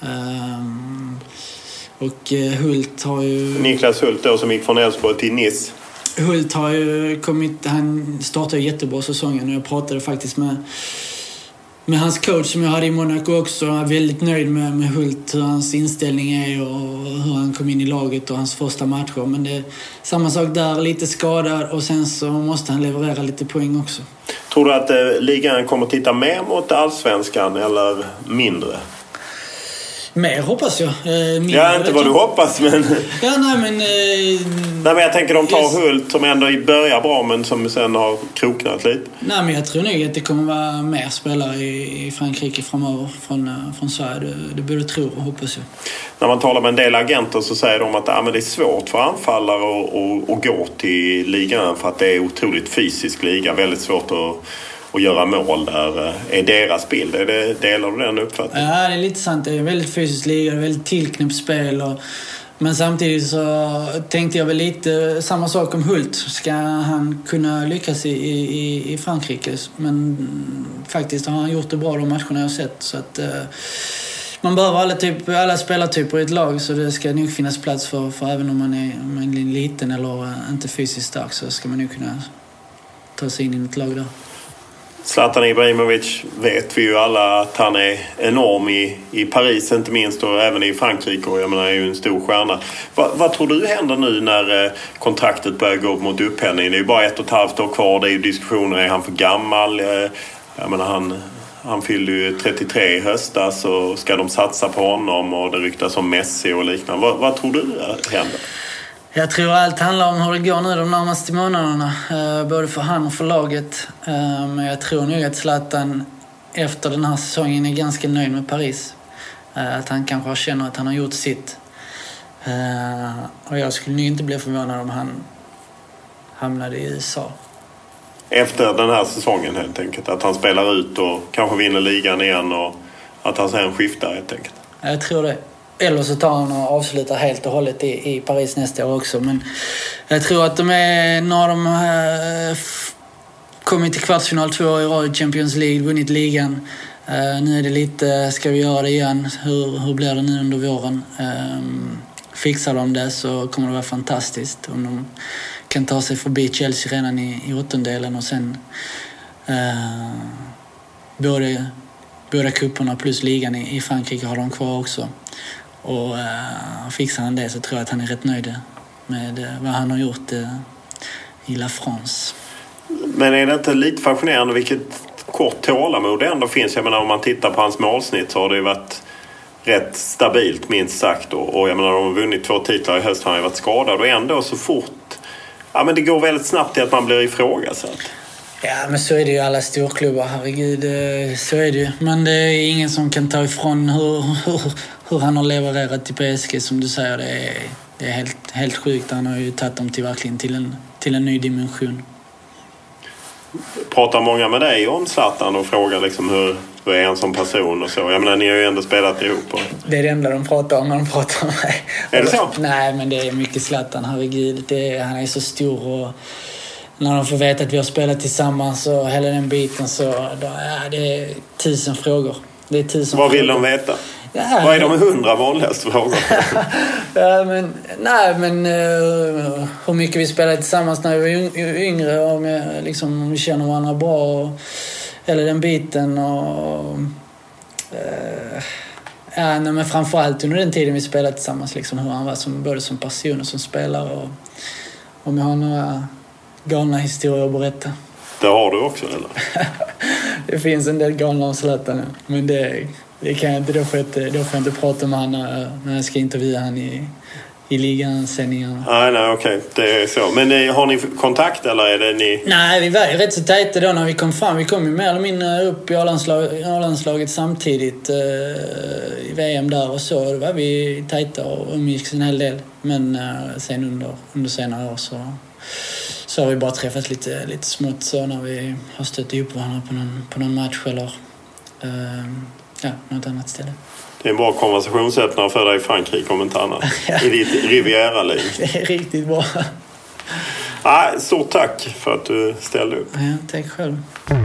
Um, och Hult har ju... Niklas Hult då, som gick från Elfsborg till Nice. Hult har ju kommit... Han startade jättebra säsongen, och jag pratade faktiskt med, med hans coach som jag hade i Monaco också. Jag är väldigt nöjd med, med Hult, hur hans inställning är och hur han kom in i laget och hans första matcher. Men det är samma sak där, lite skadad, och sen så måste han leverera lite poäng också. Tror du att eh, ligan kommer titta mer mot allsvenskan eller mindre? Mer hoppas jag. Eh, ja, inte vad du hoppas, men... ja, nej, men... Eh, nej, men jag tänker de tar just... Hult som ändå börjar bra, men som sen har kroknat lite. Nej, men jag tror nog att det kommer vara mer spelare i, i Frankrike framöver från, från Sverige. Det, det borde tro och hoppas jag. När man talar med en del agenter så säger de att ah, men det är svårt för anfallare att, att, att gå till ligan, för att det är otroligt fysisk liga. Väldigt svårt att... och göra mål där. Är deras bild? Är det, delar du den uppfattningen? Ja, det är lite sant. Det är väldigt fysiskt liga, väldigt tillknäppt spel. Och, men samtidigt så tänkte jag väl lite samma sak om Hult. Ska han kunna lyckas i, i, i Frankrike? Men faktiskt har han gjort det bra de matcherna jag har sett. Så att, uh, man behöver alla, typ, alla spelartyper i ett lag, så det ska nog finnas plats för, för även om man är, om man är liten eller inte fysiskt stark, så ska man nog kunna ta sig in i ett lag där. Zlatan Ibrahimovic vet vi ju alla att han är enorm i, i Paris inte minst, och även i Frankrike, och jag menar, är ju en stor stjärna. Va, vad tror du händer nu när eh, kontraktet börjar gå mot upphällning? Det är ju bara ett och ett halvt år kvar, det är ju diskussioner, är han för gammal? Eh, jag menar, han, han fyllde ju trettiotre i höstas, och ska de satsa på honom, och det ryktas om Messi och liknande. Va, vad tror du händer? Jag tror allt handlar om hur det går nu de närmaste månaderna. Eh, både för han och för laget. Eh, men jag tror nog att Zlatan efter den här säsongen är ganska nöjd med Paris. Eh, att han kanske känner att han har gjort sitt. Eh, och jag skulle nog inte bli förvånad om han hamnade i U S A. Efter den här säsongen helt enkelt. Att han spelar ut och kanske vinner ligan igen, och Att han sen skiftar helt enkelt. Jag tror det. Eller så tar han och avslutar helt och hållet i, i Paris nästa år också. Men jag tror att de är, när de äh, kommit till kvartsfinal två år i rad i Champions League, vunnit ligan. Uh, nu är det lite, ska vi göra det igen? Hur, hur blir det nu under våren? Um, fixar de det så kommer det vara fantastiskt. Om de kan ta sig förbi Chelsea redan i, i åttondelen och sen uh, både, båda kupperna plus ligan i, i Frankrike har de kvar också. Och uh, fixar han det så tror jag att han är rätt nöjd med uh, vad han har gjort uh, i La France. Men är det inte lite fascinerande vilket kort tålamod det ändå finns? Jag menar, om man tittar på hans målsnitt så har det ju varit rätt stabilt minst sagt. Och, och jag menar, de har vunnit två titlar i höst, han har ju varit skadad och ändå så fort. Ja, men det går väldigt snabbt till att man blir ifrågasatt. Ja, men så är det ju alla storklubbar, herregud. Så är det ju. Men det är ingen som kan ta ifrån hur, hur, hur han har levererat till P S G, som du säger. Det är, det är helt, helt sjukt. Han har ju tagit dem till, verkligen till en, till en ny dimension. Pratar många med dig om Zlatan och frågar liksom hur, hur är han som person och så? Jag menar, ni har ju ändå spelat ihop. Och... Det är det enda de pratar om när de pratar om mig. Är det så? Nej, men det är mycket Zlatan, herregud. Det är, han är så stor och när de får veta att vi har spelat tillsammans och hela den biten så då, ja, det är tusen frågor. Det är tusen Vad vill frågor. de veta? Ja, vad är de hundra vanligaste frågor? ja, men, nej, men uh, hur mycket vi spelade tillsammans när vi var yngre, om, jag, liksom, om vi känner varandra bra och, eller den biten och uh, ja, nej, men framförallt under den tiden vi spelade tillsammans liksom, hur han var som, både som person och som spelare och om jag har några galna historier att berätta. Det har du också, eller? Det finns en del galna om Zlatan nu, men det Det kan jag inte, då får jag inte, då får jag inte prata med han när jag ska intervjua han i, i ligan-sändningarna. Nej, nej, okej. Okay. Det är så. Men har ni kontakt eller är det ni? Nej, vi var ju rätt så tajta då när vi kom fram. Vi kom ju mer eller mindre upp i A-landslaget samtidigt eh, i V M där och så. Då var vi tajta och umgicks en hel del. Men eh, sen under, under senare år så, så har vi bara träffats lite, lite smått så när vi har stött ihop varandra på någon, på någon match eller... Eh, Ja, något annat ställe. Det är en bra konversationsöppnare för dig i Frankrike om inte annat. I ditt Riviera-liv. Det är riktigt bra. Ja, stort tack för att du ställde upp. Ja, tack själv.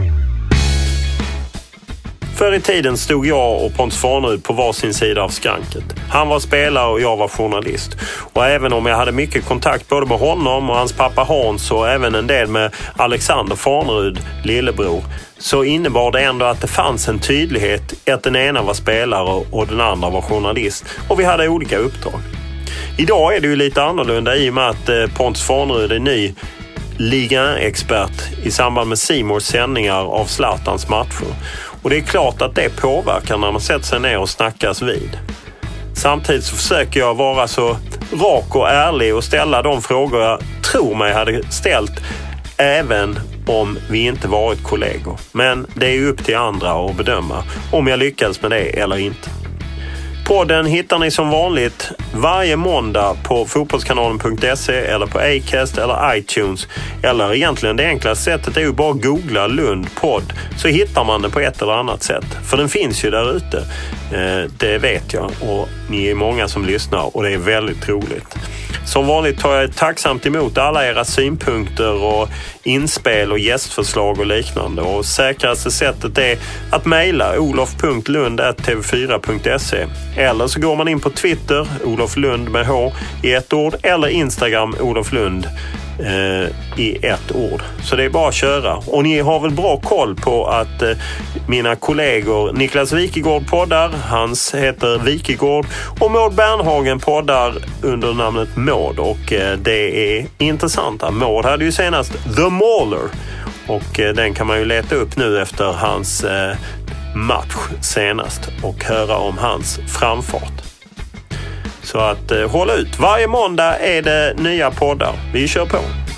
Förr i tiden stod jag och Pontus Farnerud på varsin sida av skranket. Han var spelare och jag var journalist. Och även om jag hade mycket kontakt både med honom och hans pappa Hans och även en del med Alexander Farnerud, lillebror, så innebar det ändå att det fanns en tydlighet i att den ena var spelare och den andra var journalist. Och vi hade olika uppdrag. Idag är det ju lite annorlunda i och med att Pontus Farnerud är ny ligaexpert i samband med C Mores sändningar av Zlatans matcher. Och det är klart att det påverkar när man sätter sig ner och snackas vid. Samtidigt så försöker jag vara så rak och ärlig och ställa de frågor jag tror mig hade ställt även om vi inte varit kollegor. Men det är ju upp till andra att bedöma om jag lyckades med det eller inte. Podden hittar ni som vanligt varje måndag på fotbollskanalen punkt se eller på Acast eller iTunes. Eller egentligen det enklaste sättet är ju bara att googla Lund podd så hittar man den på ett eller annat sätt. För den finns ju där ute. Det vet jag och ni är många som lyssnar och det är väldigt roligt. Som vanligt tar jag tacksamt emot alla era synpunkter och inspel och gästförslag och liknande. Och säkraste sättet är att mejla olof punkt lund at t v fyra punkt se eller så går man in på Twitter, Olof Lund med H i ett ord, eller Instagram, Olof Lund eh, i ett ord. Så det är bara att köra. Och ni har väl bra koll på att eh, mina kollegor Niklas Wikegård poddar, hans heter Wikegård, och Maud Bernhagen poddar under namnet Maud. Och eh, det är intressanta. Maud hade ju senast The Mauler och eh, den kan man ju leta upp nu efter hans eh, match senast och höra om hans framfart. Så att eh, hålla ut. Varje måndag är det nya poddar. Vi kör på.